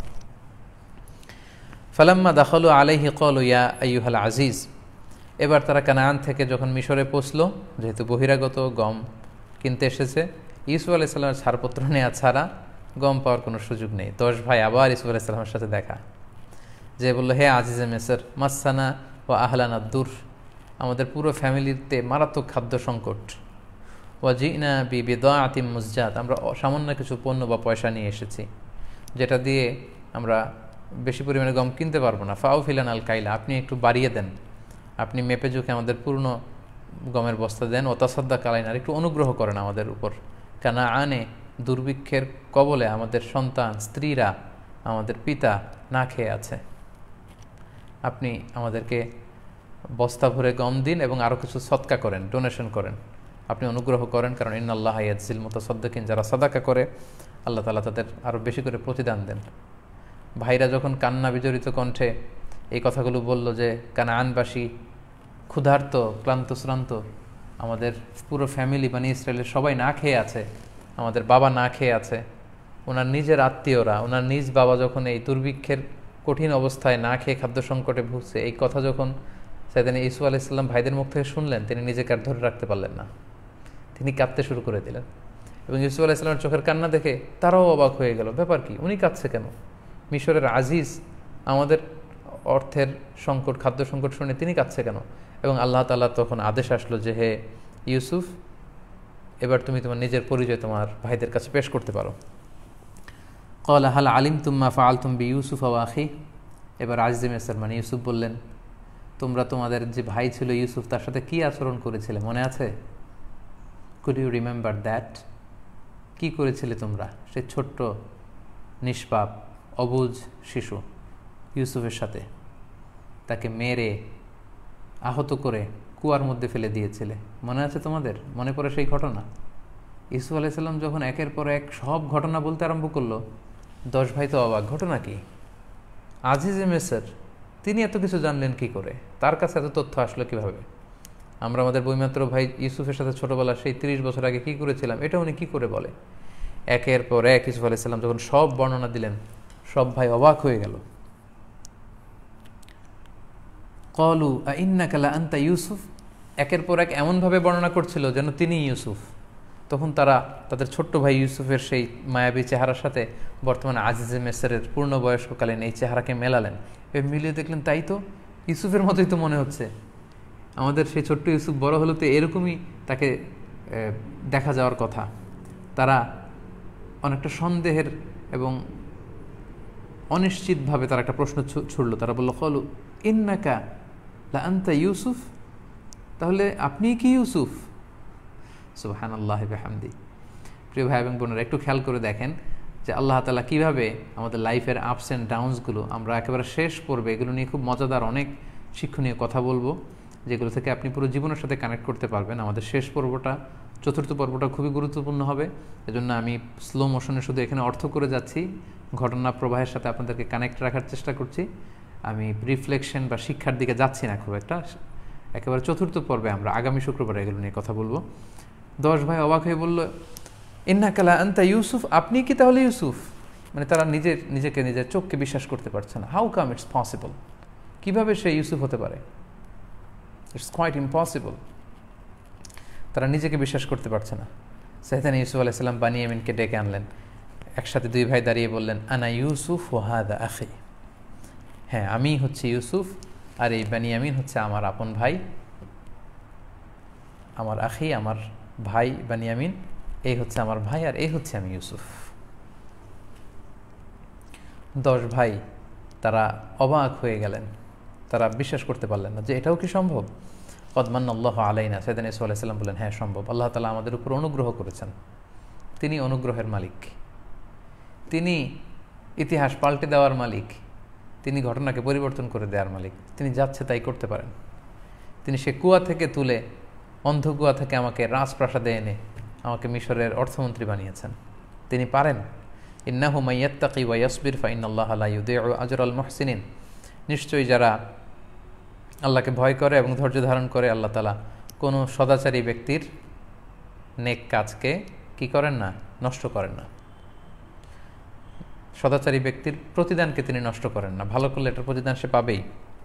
ফালাম্মা দাখালু আলাইহি ক্বালু ইয়া আইয়ুহাল আজিজ, এবার তারা কানান থেকে যখন মিশরে পৌঁছলো, যেহেতু বহিরাগত গম কিনতে এসেছে, ইউসুফ আলাইহিস সালামের ছাড়পত্র নেওয়া ছাড়া গম পাওয়ার কোনো সুযোগ নেই। 10 ভাই আবার ইউসুফ আলাইহিস সালামের সাথে দেখা, যে বললো, হে আজিজে মেসর, মাসানা ও আহলানা দুর, আমাদের পুরো ফ্যামিলিতে মারাত্মক খাদ্য সংকট। ওয়াজিনা বি বিদাআতিম মুজজাত, আমরা সামান্য কিছু পণ্য বা পয়সা নিয়ে এসেছি যেটা দিয়ে আমরা বেশি পরিমাণে গম কিনতে পারবো না। ফাও ফিলান আল কাইলা, আপনি একটু বাড়িয়ে দেন, আপনি মেপে ঝুঁকে আমাদের পূর্ণ গমের বস্তা দেন। ও তাসাদ্দাক আলাইনা, একটু অনুগ্রহ করেন আমাদের উপর। কানাআনে দুর্ভিক্ষের কবলে আমাদের সন্তান, স্ত্রীরা, আমাদের পিতা না খেয়ে আছে, আপনি আমাদেরকে বস্তা ভরে গম দিন এবং আরও কিছু সদকা করেন, ডোনেশন করেন, আপনি অনুগ্রহ করেন, কারণ ইন্নাল্লাহা ইয়াজজিল মুতাসাদ্দিকিন, যারা সাদাকা করে আল্লাহ তাআলা তাদের আরও বেশি করে প্রতিদান দেন। ভাইরা যখন কান্না বিজড়িত কণ্ঠে এই কথাগুলো বলল যে কানাআনবাসী ক্ষুধার্ত, ক্লান্ত শ্রান্ত, আমাদের পুরো ফ্যামিলি বানি ইসরায়েলের সবাই না খেয়ে আছে, আমাদের বাবা না খেয়ে আছে, ওনার নিজের আত্মীয়রা, ওনার নিজ বাবা যখন এই দুর্ভিক্ষের কঠিন অবস্থায় না খেয়ে খাদ্য সংকটে ভুগছে, এই কথা যখন সাইয়েদনা ইউসুফ আলাইহিস সালাম ভাইদের মুখ থেকে শুনলেন, তিনি নিজেকে আর ধরে রাখতে পারলেন না, তিনি কাঁদতে শুরু করে দিলেন। এবং ইউসুফ আলাইহিস সালামের চোখের কান্না দেখে তারাও অবাক হয়ে গেল, ব্যাপার কি, উনি কাঁদছে কেন? মিশরের আজিজ, আমাদের অর্থের সংকট, খাদ্য সংকট শুনে তিনি কাঁদছে কেন? এবং আল্লাহ তাআলা তখন আদেশ আসলো যে, হে ইউসুফ, এবার তুমি তোমার নিজের পরিচয় তোমার ভাইদের কাছে পেশ করতে পারো। ক্বালা হাল আলিমতুম মা ফাআলতুম বিইউসুফ ওয়া আখি, এবার আজিজে মিসর মানে ইউসুফ বললেন, তোমরা তোমাদের যে ভাই ছিল ইউসুফ, তার সাথে কি আচরণ করেছিলে মনে আছে? Could you remember that? কি করেছিলে তোমরা সে ছোট্ট নিষ্পাপ অবুঝ শিশু ইউসুফের সাথে? তাকে মেরে আহত করে কুয়ার মধ্যে ফেলে দিয়েছিলে, মনে আছে তোমাদের? মনে পড়ে সেই ঘটনা? ইউসুফ আলাইহিস সালাম যখন একের পর এক সব ঘটনা বলতে আরম্ভ করলো, 10 ভাই তো অবাক, ঘটনা কি? আজিজে মিসর তিনি এত কিছু জানলেন কি করে? তার কাছে এত তথ্য আসলো কিভাবে? আমরা আমাদের বইমাত্র ভাই ইউসুফের সাথে ছোটবেলা সেই 30 বছর আগে কি করেছিলাম, এটা উনি কি করে বলে? একের পর এক ইউসুফ আলাইহিস সালাম যখন সব বর্ণনা দিলেন, সব ভাই অবাক হয়ে গেল। ক্বালু আইন্নাকা লা আনতা ইউসুফ, একের পর এক এমনভাবে বর্ণনা করছিল যেন তিনি ইউসুফ। তখন তারা তাদের ছোট্ট ভাই ইউসুফের সেই মায়াবী চেহারার সাথে বর্তমানে আজিজে মিসরের পূর্ণবয়স্ককালীন এই চেহারাকে মেলালেন, মিলিয়ে দেখলেন তাই তো, ইউসুফের মতোই তো মনে হচ্ছে। আমাদের সেই ছোট্ট ইউসুফ বড় হলো তো এরকমই তাকে দেখা যাওয়ার কথা। তারা অনেকটা সন্দেহের এবং অনিশ্চিতভাবে তারা একটা প্রশ্ন ছুড়ল। তারা বলল, ক্বালু ইন্নাকা লা আনতা ইউসুফ, তাহলে আপনি কি ইউসুফ? সুবহানাল্লাহি বিহামদি। প্রিয় ভাই এবং বোনেরা, একটু খেয়াল করে দেখেন, যে আল্লাহ তাআলা কীভাবে আমাদের লাইফের আপস অ্যান্ড ডাউনসগুলো, আমরা একেবারে শেষ পর্বে এগুলো নিয়ে খুব মজাদার অনেক শিক্ষণীয় কথা বলবো, যেগুলো থেকে আপনি পুরো জীবনের সাথে কানেক্ট করতে পারবেন। আমাদের শেষ পর্বটা, চতুর্থ পর্বটা খুবই গুরুত্বপূর্ণ হবে। এজন্য আমি স্লো মোশনে শুধু এখানে অর্থ করে যাচ্ছি, ঘটনা প্রবাহের সাথে আপনাদেরকে কানেক্ট রাখার চেষ্টা করছি। আমি রিফ্লেকশন বা শিক্ষার দিকে যাচ্ছি না খুব একটা। একেবারে চতুর্থ পর্বে আমরা আগামী শুক্রবার এগুলো নিয়ে কথা বলবো। 10 ভাই অবাক হয়ে বলল, ইন্নাকা লা আনতা ইউসুফ, আপনি কি তাহলে ইউসুফ? মানে তারা নিজেকে নিজের চোখকে বিশ্বাস করতে পারছে না। হাউ কাম ইটস পসিবল, কীভাবে সে ইউসুফ হতে পারে? It's quite impossible. তারা নিজেকে বিশ্বাস করতে পারছে না। সাইয়েদনা ইউসুফ আলাইহিস সালাম বানিয়ামিনকে ডেকে আনলেন। একসাথে 2 ভাই দাঁড়িয়ে বললেন, আনা ইউসুফ ওয়া হাদা আখি, হ্যাঁ আমি হচ্ছে ইউসুফ, আর এই বানিয়ামিন হচ্ছে আমার আপন ভাই, আমার আখি, আমার ভাই বানিয়ামিন, এই হচ্ছে আমার ভাই, আর এই হচ্ছে আমি ইউসুফ। 10 ভাই তারা অবাক হয়ে গেলেন, তারা বিশ্বাস করতে পারলেন না যে এটাও কি সম্ভব। কদ মান্নাল্লাহু আলাইনা, সাইয়েদনা ইউসুফ আলাইহিস সালাম বললেন, হ্যাঁ সম্ভব, আল্লাহ তাআলা আমাদের উপর অনুগ্রহ করেছেন, তিনি অনুগ্রহের মালিক, তিনি ইতিহাস পাল্টে দেওয়ার মালিক, তিনি ঘটনাকে পরিবর্তন করে দেওয়ার মালিক, তিনি যাচ্ছে তাই করতে পারেন। তিনি সে কুয়া থেকে তুলে, অন্ধ কুয়া থেকে আমাকে রাজপ্রাসাদে এনে আমাকে মিশরের অর্থমন্ত্রী বানিয়েছেন, তিনি পারেন। ইন্নাহু মাইয়াত্তাকি ওয়া ইয়াসবির ফা ইন্নাল্লাহা লা ইউদিউ আজরাল মুহসিনিন, নিশ্চয়ই যারা আল্লাহকে ভয় করে এবং ধৈর্য ধারণ করে, আল্লাহ তাআলা কোনো সদাচারী ব্যক্তির নেক কাজকে কি করেন না, নষ্ট করেন না। সদাচারী ব্যক্তির প্রতিদানকে তিনি নষ্ট করেন না, ভালো করলে এটার প্রতিদান সে পাবেই।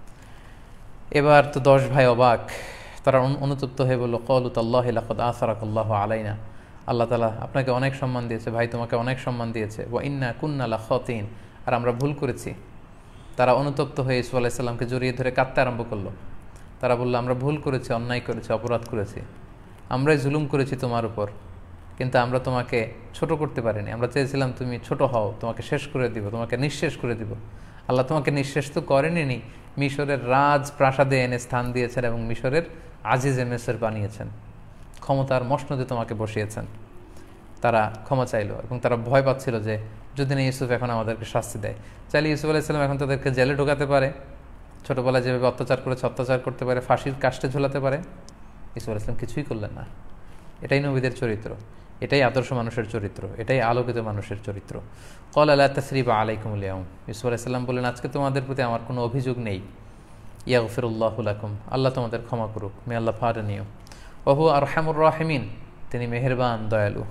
এবার তো 10 ভাই অবাক, তারা অনুতপ্ত হয়ে বলল, ক্বালু তাল্লাহি লাকাদ আসারাকাল্লাহু আলাইনা, আল্লাহ তাআলা আপনাকে অনেক সম্মান দিয়েছে, ভাই তোমাকে অনেক সম্মান দিয়েছে, ওয়া ইন্না কুন্না লাখাতিন, আর আমরা ভুল করেছি। তারা অনুতপ্ত হয়ে ইউসুফ আলাইহিস সালামকে জড়িয়ে ধরে কাঁদতে আরম্ভ করলো। তারা বলল, আমরা ভুল করেছি, অন্যায় করেছি, অপরাধ করেছি, আমরাই জুলুম করেছি তোমার উপর, কিন্তু আমরা তোমাকে ছোট করতে পারিনি। আমরা চেয়েছিলাম তুমি ছোট হও, তোমাকে শেষ করে দিব, তোমাকে নিঃশেষ করে দিব। আল্লাহ তোমাকে নিঃশেষ তো করেনি, মিশরের রাজ প্রাসাদে এনে স্থান দিয়েছেন এবং মিশরের আজিজে মেসর বানিয়েছেন, ক্ষমতার মসনদে তোমাকে বসিয়েছেন। তারা ক্ষমা চাইল এবং তারা ভয় পাচ্ছিল যে যদি না ইউসুফ এখন আমাদেরকে শাস্তি দেয়, চাইলে ইউসুফ আলাইহিস সালাম এখন তাদেরকে জেলে ঢোকাতে পারে, ছোটোবেলায় যেভাবে অত্যাচার করেছে অত্যাচার করতে পারে, ফাঁসির কাস্টে ঝোলাতে পারে। ইউসুফ আলাইহিস সালাম কিছুই করলেন না। এটাই নবীদের চরিত্র, এটাই আদর্শ মানুষের চরিত্র, এটাই আলোকিত মানুষের চরিত্র। ক্বালা লা তাসরিবা আলাইকুমুল ইয়াউম, ইউসুফ আলাইহিস সালাম বললেন, আজকে তোমাদের প্রতি আমার কোনো অভিযোগ নেই। ইয়াগফিরুল্লাহু লাকুম, আল্লাহ তোমাদের ক্ষমা করুক। মে আল্লাহ ফারনিউ ওয়া হুয়া আরহামুর রাহিমিন, তিনি মেহেরবান দয়ালু।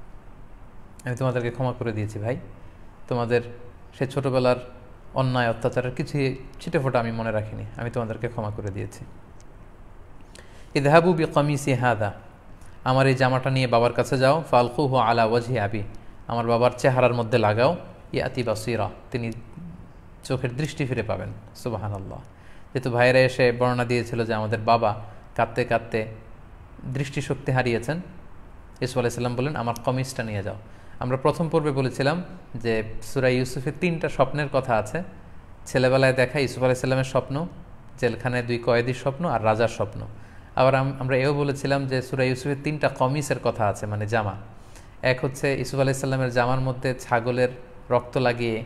আমি তোমাদেরকে ক্ষমা করে দিয়েছি ভাই, তোমাদের সে ছোটোবেলার অন্যায় অত্যাচারের কিছু ছিটেফোঁটা আমি মনে রাখিনি, আমি তোমাদেরকে ক্ষমা করে দিয়েছি। ইযহাবু বিকামিসি হাদা, আমার এই জামাটা নিয়ে বাবার কাছে যাও, ফালকুহু আলা ওয়াজহি আবি, আমার বাবার চেহারার মধ্যে লাগাও, ইয়াতি বাসীরা, তিনি চোখের দৃষ্টি ফিরে পাবেন। সুবহানাল্লাহ। যেহেতু ভাইয়েরা এসে বর্ণনা দিয়েছিল যে আমাদের বাবা কাঁদতে কাঁদতে দৃষ্টিশক্তি হারিয়েছেন, ইউসুফ আলাইহিস সালাম বললেন, আমার কমিজটা নিয়ে যাও। আমরা প্রথম পর্বে বলেছিলাম যে সূরা ইউসুফের 3টা স্বপ্নের কথা আছে। ছেলেবেলায় দেখা ইউসুফ আলাইহিস সালামের স্বপ্ন, জেলখানায় 2 কয়েদির স্বপ্ন, আর রাজার স্বপ্ন। আবার আমরা এও বলেছিলাম যে সূরা ইউসুফের 3টা কমিসের কথা আছে, মানে জামা। এক হচ্ছে ইউসুফ আলাইহিস সালামের জামার মধ্যে ছাগলের রক্ত লাগিয়ে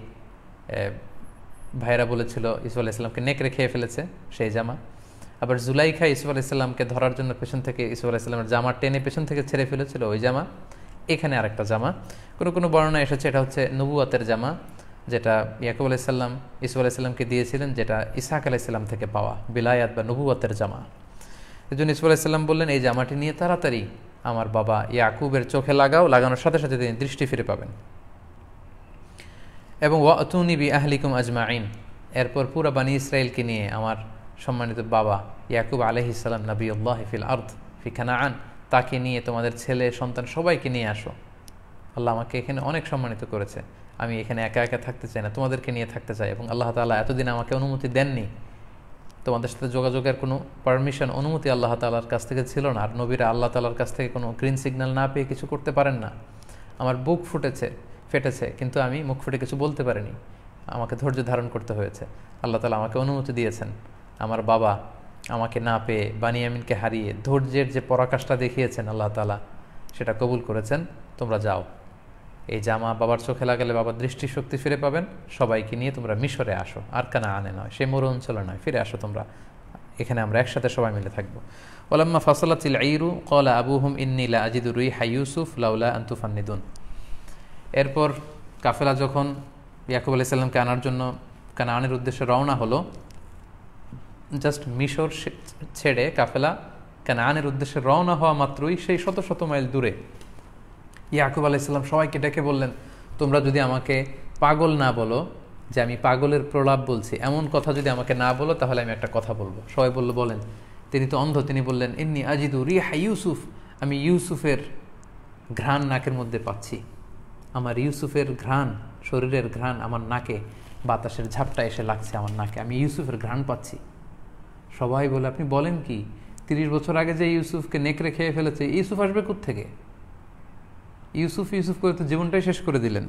ভাইরা বলেছিল ইউসুফ আলাইহিস সালামকে নেকড়ে খেয়ে ফেলেছে, সেই জামা। আবার জুলাইখা ইউসুফ আলাইহিস সালামকে ধরার জন্য পেছন থেকে ইউসুফ আলাইহিস সালামের জামা টেনে পেছন থেকে ছেড়ে ফেলেছিল, ওই জামা। এখানে আরেকটা জামা, কোনো বর্ণনা এসেছে এটা হচ্ছে নবুয়াতের জামা, যেটা ইয়াকুব আলাইহিস সালাম ইউসুফ আলাইহিস সালামকে দিয়েছিলেন, যেটা ইসহাক আলাইহিস সালাম থেকে পাওয়া বিলায়াত বা নবুয়াতের জামা। এই জন্য ইউসুফ আলাইহিস সালাম বললেন, এই জামাটি নিয়ে তাড়াতাড়ি আমার বাবা ইয়াকুবের চোখে লাগাও, লাগানোর সাথে সাথে তিনি দৃষ্টি ফিরে পাবেন। এবং ওয়াতুনি বি আহলিকুম আজমাইন, এরপর পুরা বানি ইসরাইলকে নিয়ে আমার সম্মানিত বাবা ইয়াকুব আলাইহিস সালাম নবিয়ুল্লাহ ফিল আরদ ফি কানাআন, তাকে নিয়ে তোমাদের ছেলে সন্তান সবাইকে নিয়ে আসো। আল্লাহ আমাকে এখানে অনেক সম্মানিত করেছে, আমি এখানে একা একা থাকতে চাই না, তোমাদেরকে নিয়ে থাকতে চাই। এবং আল্লাহ তাআলা এতদিন আমাকে অনুমতি দেননি, তোমাদের সাথে যোগাযোগের কোনো পারমিশন, অনুমতি আল্লাহ তাআলার কাছ থেকে ছিল না। আর নবীরা আল্লাহ তাআলার কাছ থেকে কোনো গ্রিন সিগন্যাল না পেয়ে কিছু করতে পারেন না। আমার বুক ফেটেছে, কিন্তু আমি মুখ ফুটে কিছু বলতে পারিনি, আমাকে ধৈর্য ধারণ করতে হয়েছে। আল্লাহ তাআলা আমাকে অনুমতি দিয়েছেন। আমার বাবা আমাকে না পেয়ে, বানিয়ামিনকে হারিয়ে ধৈর্যের যে পরাকাষ্ঠা দেখিয়েছেন আল্লাহ তাআলা, সেটা কবুল করেছেন। তোমরা যাও। এই জামা বাবার চোখে লাগালে বাবার দৃষ্টিশক্তি ফিরে পাবেন, সবাইকে নিয়ে তোমরা মিশরে আসো, আর কানাআনে নয়, সেই মরু অঞ্চলে নয়, ফিরে আসো তোমরা, এখানে আমরা একসাথে সবাই মিলে থাকবো। ওয়ালাম্মা ফাসালাতিল ঈরু ক্বালা আবুহুম ইন্নী লা আজিদু রিহা ইউসুফ লাউলা আন তুফান্নিদুন। এরপর কাফেলা যখন ইয়াকুব আলাইহিস সালামকে আনার জন্য কানাআনের উদ্দেশ্যে রওনা হলো, জাস্ট মিশর ছেড়ে কাফেলা কানাআনের উদ্দেশ্যে রওনা হওয়া মাত্রই সেই শত শত মাইল দূরে ইয়াকুব আলাইহিস সালাম সবাইকে ডেকে বললেন, তোমরা যদি আমাকে পাগল না বলো, যে আমি পাগলের প্রলাপ বলছি এমন কথা যদি আমাকে না বলো, তাহলে আমি একটা কথা বলবো। সবাই বলল, বলেন। তিনি তো অন্ধ, তিনি বললেন, ইন্নী আজিদু রিহা ইউসুফ, আমি ইউসুফের ঘ্রাণ নাকের মধ্যে পাচ্ছি, আমার ইউসুফের ঘ্রাণ, শরীরের ঘ্রাণ আমার নাকে, বাতাসের ঝাপটা এসে লাগছে আমার নাকে, আমি ইউসুফের ঘ্রাণ পাচ্ছি। সবাই বলে, আপনি বলেন কি, 30 বছর আগে যে ইউসুফকে নেকড়ে খেয়ে ফেলেছে, ইউসুফ আসবে কোত্থেকে? ইউসুফ ইউসুফ করে তো জীবনটাই শেষ করে দিলেন।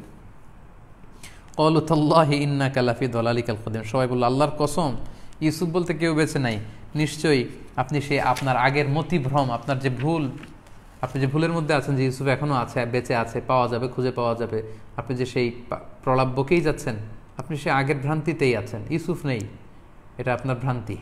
ক্বালু তাল্লাহি ইন্নাকা লাফি দালালিকাল কদিম, সবাই বলল, আল্লাহর কসম, ইউসুফ বলতে কেউ বেঁচে নাই, নিশ্চয়ই আপনি সেই আপনার আগের মতিভ্রম, আপনার যে ভুল, আপনি যে ভুলের মধ্যে আছেন যে ইউসুফ এখনও আছে, বেঁচে আছে, পাওয়া যাবে, খুঁজে পাওয়া যাবে, আপনি যে সেই প্রলাপ বকেই যাচ্ছেন, আপনি সেই আগের ভ্রান্তিতেই আছেন, ইউসুফ নেই, এটা আপনার ভ্রান্তি।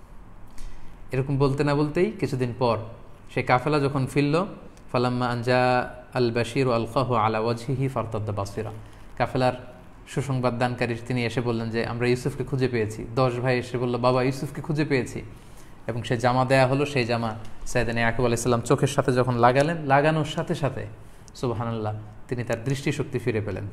এরকম বলতে না বলতেই কিছুদিন পর সেই কাফেলা যখন ফিরল, ফালাম্মা আনজা আল বাশির আলকাহু আলা ওয়াজহিহি ফারতাদ্দা বাসিরা, কাফেলার সুসংবাদ দানকারী তিনি এসে বললেন যে আমরা ইউসুফকে খুঁজে পেয়েছি। 10 ভাই এসে বলল, বাবা ইউসুফকে খুঁজে পেয়েছি। এবং সে জামা দেয়া হলো, সেই জামা সাইয়েদনা ইয়াকুব আলাইহিস সালাম চোখের সাথে যখন লাগালেন, লাগানোর সাথে সাথে সুবহানাল্লাহ, তিনি তার দৃষ্টিশক্তি ফিরে পেলেন,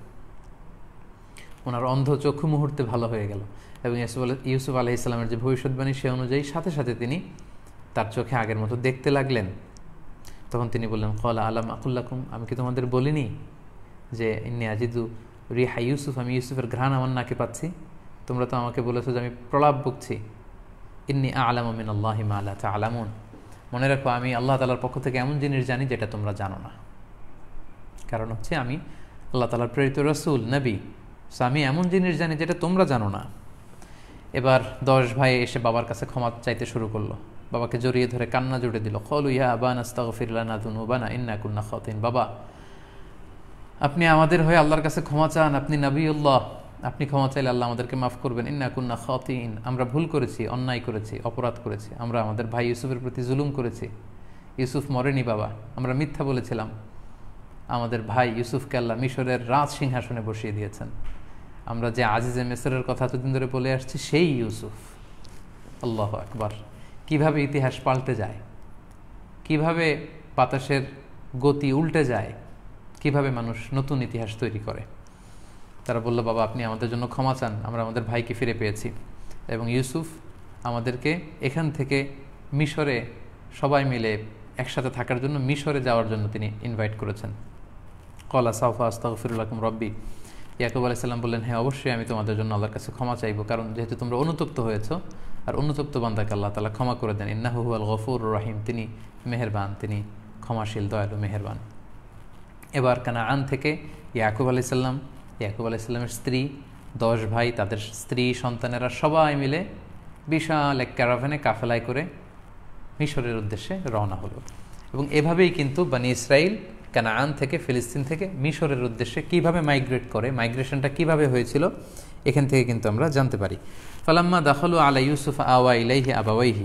ওনার অন্ধ চক্ষু মুহূর্তে ভালো হয়ে গেল। এবং ইউসুফ আলাইহিস সালামের যে ভবিষ্যৎবাণী, সে অনুযায়ী সাথে সাথে তিনি তার চোখে আগের মতো দেখতে লাগলেন। তখন তিনি বললেন, ক্বালা আলাম আকুল্লাকুম, আমি কি তোমাদের বলিনি যে ইন্নী আজিদু রিহা ইউসুফ, আমি ইউসুফের ঘ্রাণ আমার নাকে পাচ্ছি? তোমরা তো আমাকে বলেছো যে আমি প্রলাপ বকছি। ইন্নী আ'লামু মিনাল্লাহি মা লা তা'লামুন, মনে রাখো আমি আল্লাহ তাআলার পক্ষ থেকে এমন জিনিস জানি যেটা তোমরা জানো না। কারণ হচ্ছে আমি আল্লাহ তাআলার প্রেরিত রাসূল, নবী, আমি এমন জিনিস জানি যেটা তোমরা জানো না। এবার 10 ভাই এসে বাবার কাছে ক্ষমা চাইতে শুরু করলো, বাবাকে জড়িয়ে ধরে কান্না জুড়ে দিল। ক্বালু ইয়া আবানা আস্তাগফির লানা যুনুবানা ইন্না কুন্না খাতিন, বাবা আপনি আমাদের হয়ে আল্লাহর কাছে ক্ষমা চান, আপনি নবিউল্লাহ, আপনি ক্ষমা চাইলে আল্লাহ আমাদেরকে মাফ করবেন। ইন্না কুন্না খাতিন, আমরা ভুল করেছি, অন্যায় করেছি, অপরাধ করেছি, আমরা আমাদের ভাই ইউসুফের প্রতি জুলুম করেছি। ইউসুফ মরেনি বাবা, আমরা মিথ্যা বলেছিলাম, আমাদের ভাই ইউসুফকে আল্লাহ মিশরের রাজ সিংহাসনে বসিয়ে দিয়েছেন। আমরা যে আজিজে মিসরের কথা এতদিন ধরে বলে আসছি, সেই ইউসুফ। আল্লাহু আকবার, কিভাবে ইতিহাস পাল্টে যায়, কিভাবে বাতাসের গতি উল্টে যায়, কিভাবে মানুষ নতুন ইতিহাস তৈরি করে। তারা বলল, বাবা আপনি আমাদের জন্য ক্ষমা চান, আমরা আমাদের ভাইকে ফিরে পেয়েছি। এবং ইউসুফ আমাদেরকে এখান থেকে মিশরে সবাই মিলে একসাথে থাকার জন্য, মিশরে যাওয়ার জন্য তিনি ইনভাইট করেছেন। ক্বালা সাওফা আস্তাগফিরু লাকুম রব্বি, ইয়াকুব আলাইহিস সালাম বললেন, হ্যাঁ অবশ্যই আমি তোমাদের জন্য আল্লাহর কাছে ক্ষমা চাইবো, কারণ যেহেতু তোমরা অনুতপ্ত হয়েছো, আর অনুতপ্ত বান্দাকে আল্লাহ তাআলা ক্ষমা করে দেন। ইন্নাহু হুয়াল গফুরুর রহিম, তিনি মেহেরবান, তিনি ক্ষমাশীল, দয়ালু, মেহেরবান। এবার কানাআন থেকে ইয়াকুব আলাইহিস সালাম, ইয়াকুব আলাইহিস সালামের স্ত্রী, 10 ভাই, তাদের স্ত্রী সন্তানেরা সবাই মিলে বিশাল এক ক্যারাভ্যানে কাফেলায় করে মিশরের উদ্দেশ্যে রওনা হলো। এবং এভাবেই কিন্তু বনি ইসরাইল কানাআন থেকে, ফিলিস্তিন থেকে মিশরের উদ্দেশ্যে কিভাবে মাইগ্রেট করে, মাইগ্রেশনটা কিভাবে হয়েছিল, এখান থেকে কিন্তু আমরা জানতে পারি। ফালাম্মা দাখালু আলা ইউসুফ আওয়া ইলাইহি আবাওয়াইহি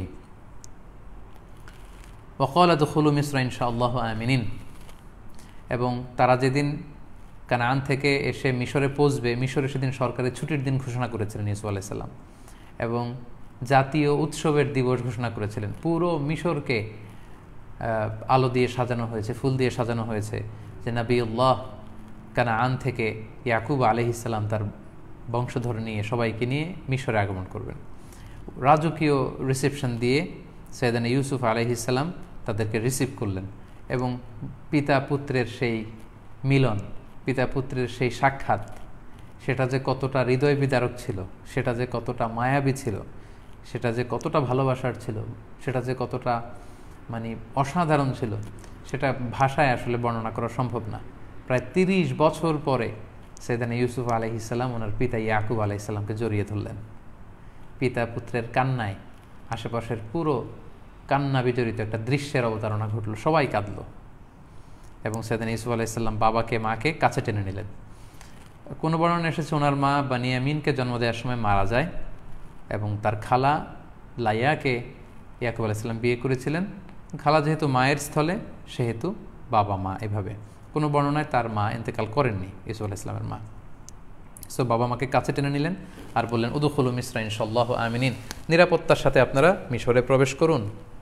ওয়া ক্বালা দুখুলু মিসরা ইনশাআল্লাহু আমিনিন। এবং তারা যেদিন কানাআন থেকে এসে মিশরে পৌঁছবে, মিশরে সেদিন সরকারের ছুটির দিন ঘোষণা করেছিলেন ইউসুফ আলাইহিস সালাম, এবং জাতীয় উৎসবের দিবস ঘোষণা করেছিলেন। পুরো মিশরকে আলো দিয়ে সাজানো হয়েছে, ফুল দিয়ে সাজানো হয়েছে, যে নবিউল্লাহ কানাআন থেকে ইয়াকুব আলাইহিস সালাম তার বংশধর নিয়ে সবাইকে নিয়ে মিশরে আগমন করবেন। রাজকীয় রিসেপশন দিয়ে সাইয়েদনা ইউসুফ আলাইহিস সালাম তাদেরকে রিসিভ করলেন। এবং পিতা পুত্রের সেই মিলন, পিতা পুত্রের সেই সাক্ষাৎ, সেটা যে কতটা হৃদয় বিদারক ছিল, সেটা যে কতটা মায়াবী ছিল, সেটা যে কতটা ভালোবাসার ছিল, সেটা যে কতটা মানে অসাধারণ ছিল, সেটা ভাষায় আসলে বর্ণনা করা সম্ভব না। প্রায় 30 বছর পরে সাইয়েদনা ইউসুফ আলাইহিস সালাম ওনার পিতা ইয়াকুব আলাইহিস সালামকে জড়িয়ে ধরলেন। পিতা পুত্রের কান্নায় আশেপাশের পুরো কান্না বিজড়িত একটা দৃশ্যের অবতারণা ঘটল, সবাই কাঁদল। এবং সাইয়েদনা ইউসুফ আলাইহিস সালাম বাবাকে মাকে কাছে টেনে নিলেন। কোনো বর্ণনা এসেছে ওনার মা বানিয়ামিনকে জন্ম দেওয়ার সময় মারা যায় এবং তার খালা লাইয়াকে ইয়াকুব আলাইহিস সালাম বিয়ে করেছিলেন। খালা যেহেতু মায়ের স্থলে সেহেতু বাবা মা এভাবে। কোনো বর্ণনায় তার মা ইন্তেকাল করেননি ইউসুফ আলাইহিস সালামের মা। সো বাবা মাকে কাছে টেনে নিলেন আর বললেন উদখুলু মিসরা ইনশাআল্লাহু আমিনিন, নিরাপত্তার সাথে আপনারা মিশরে প্রবেশ করুন।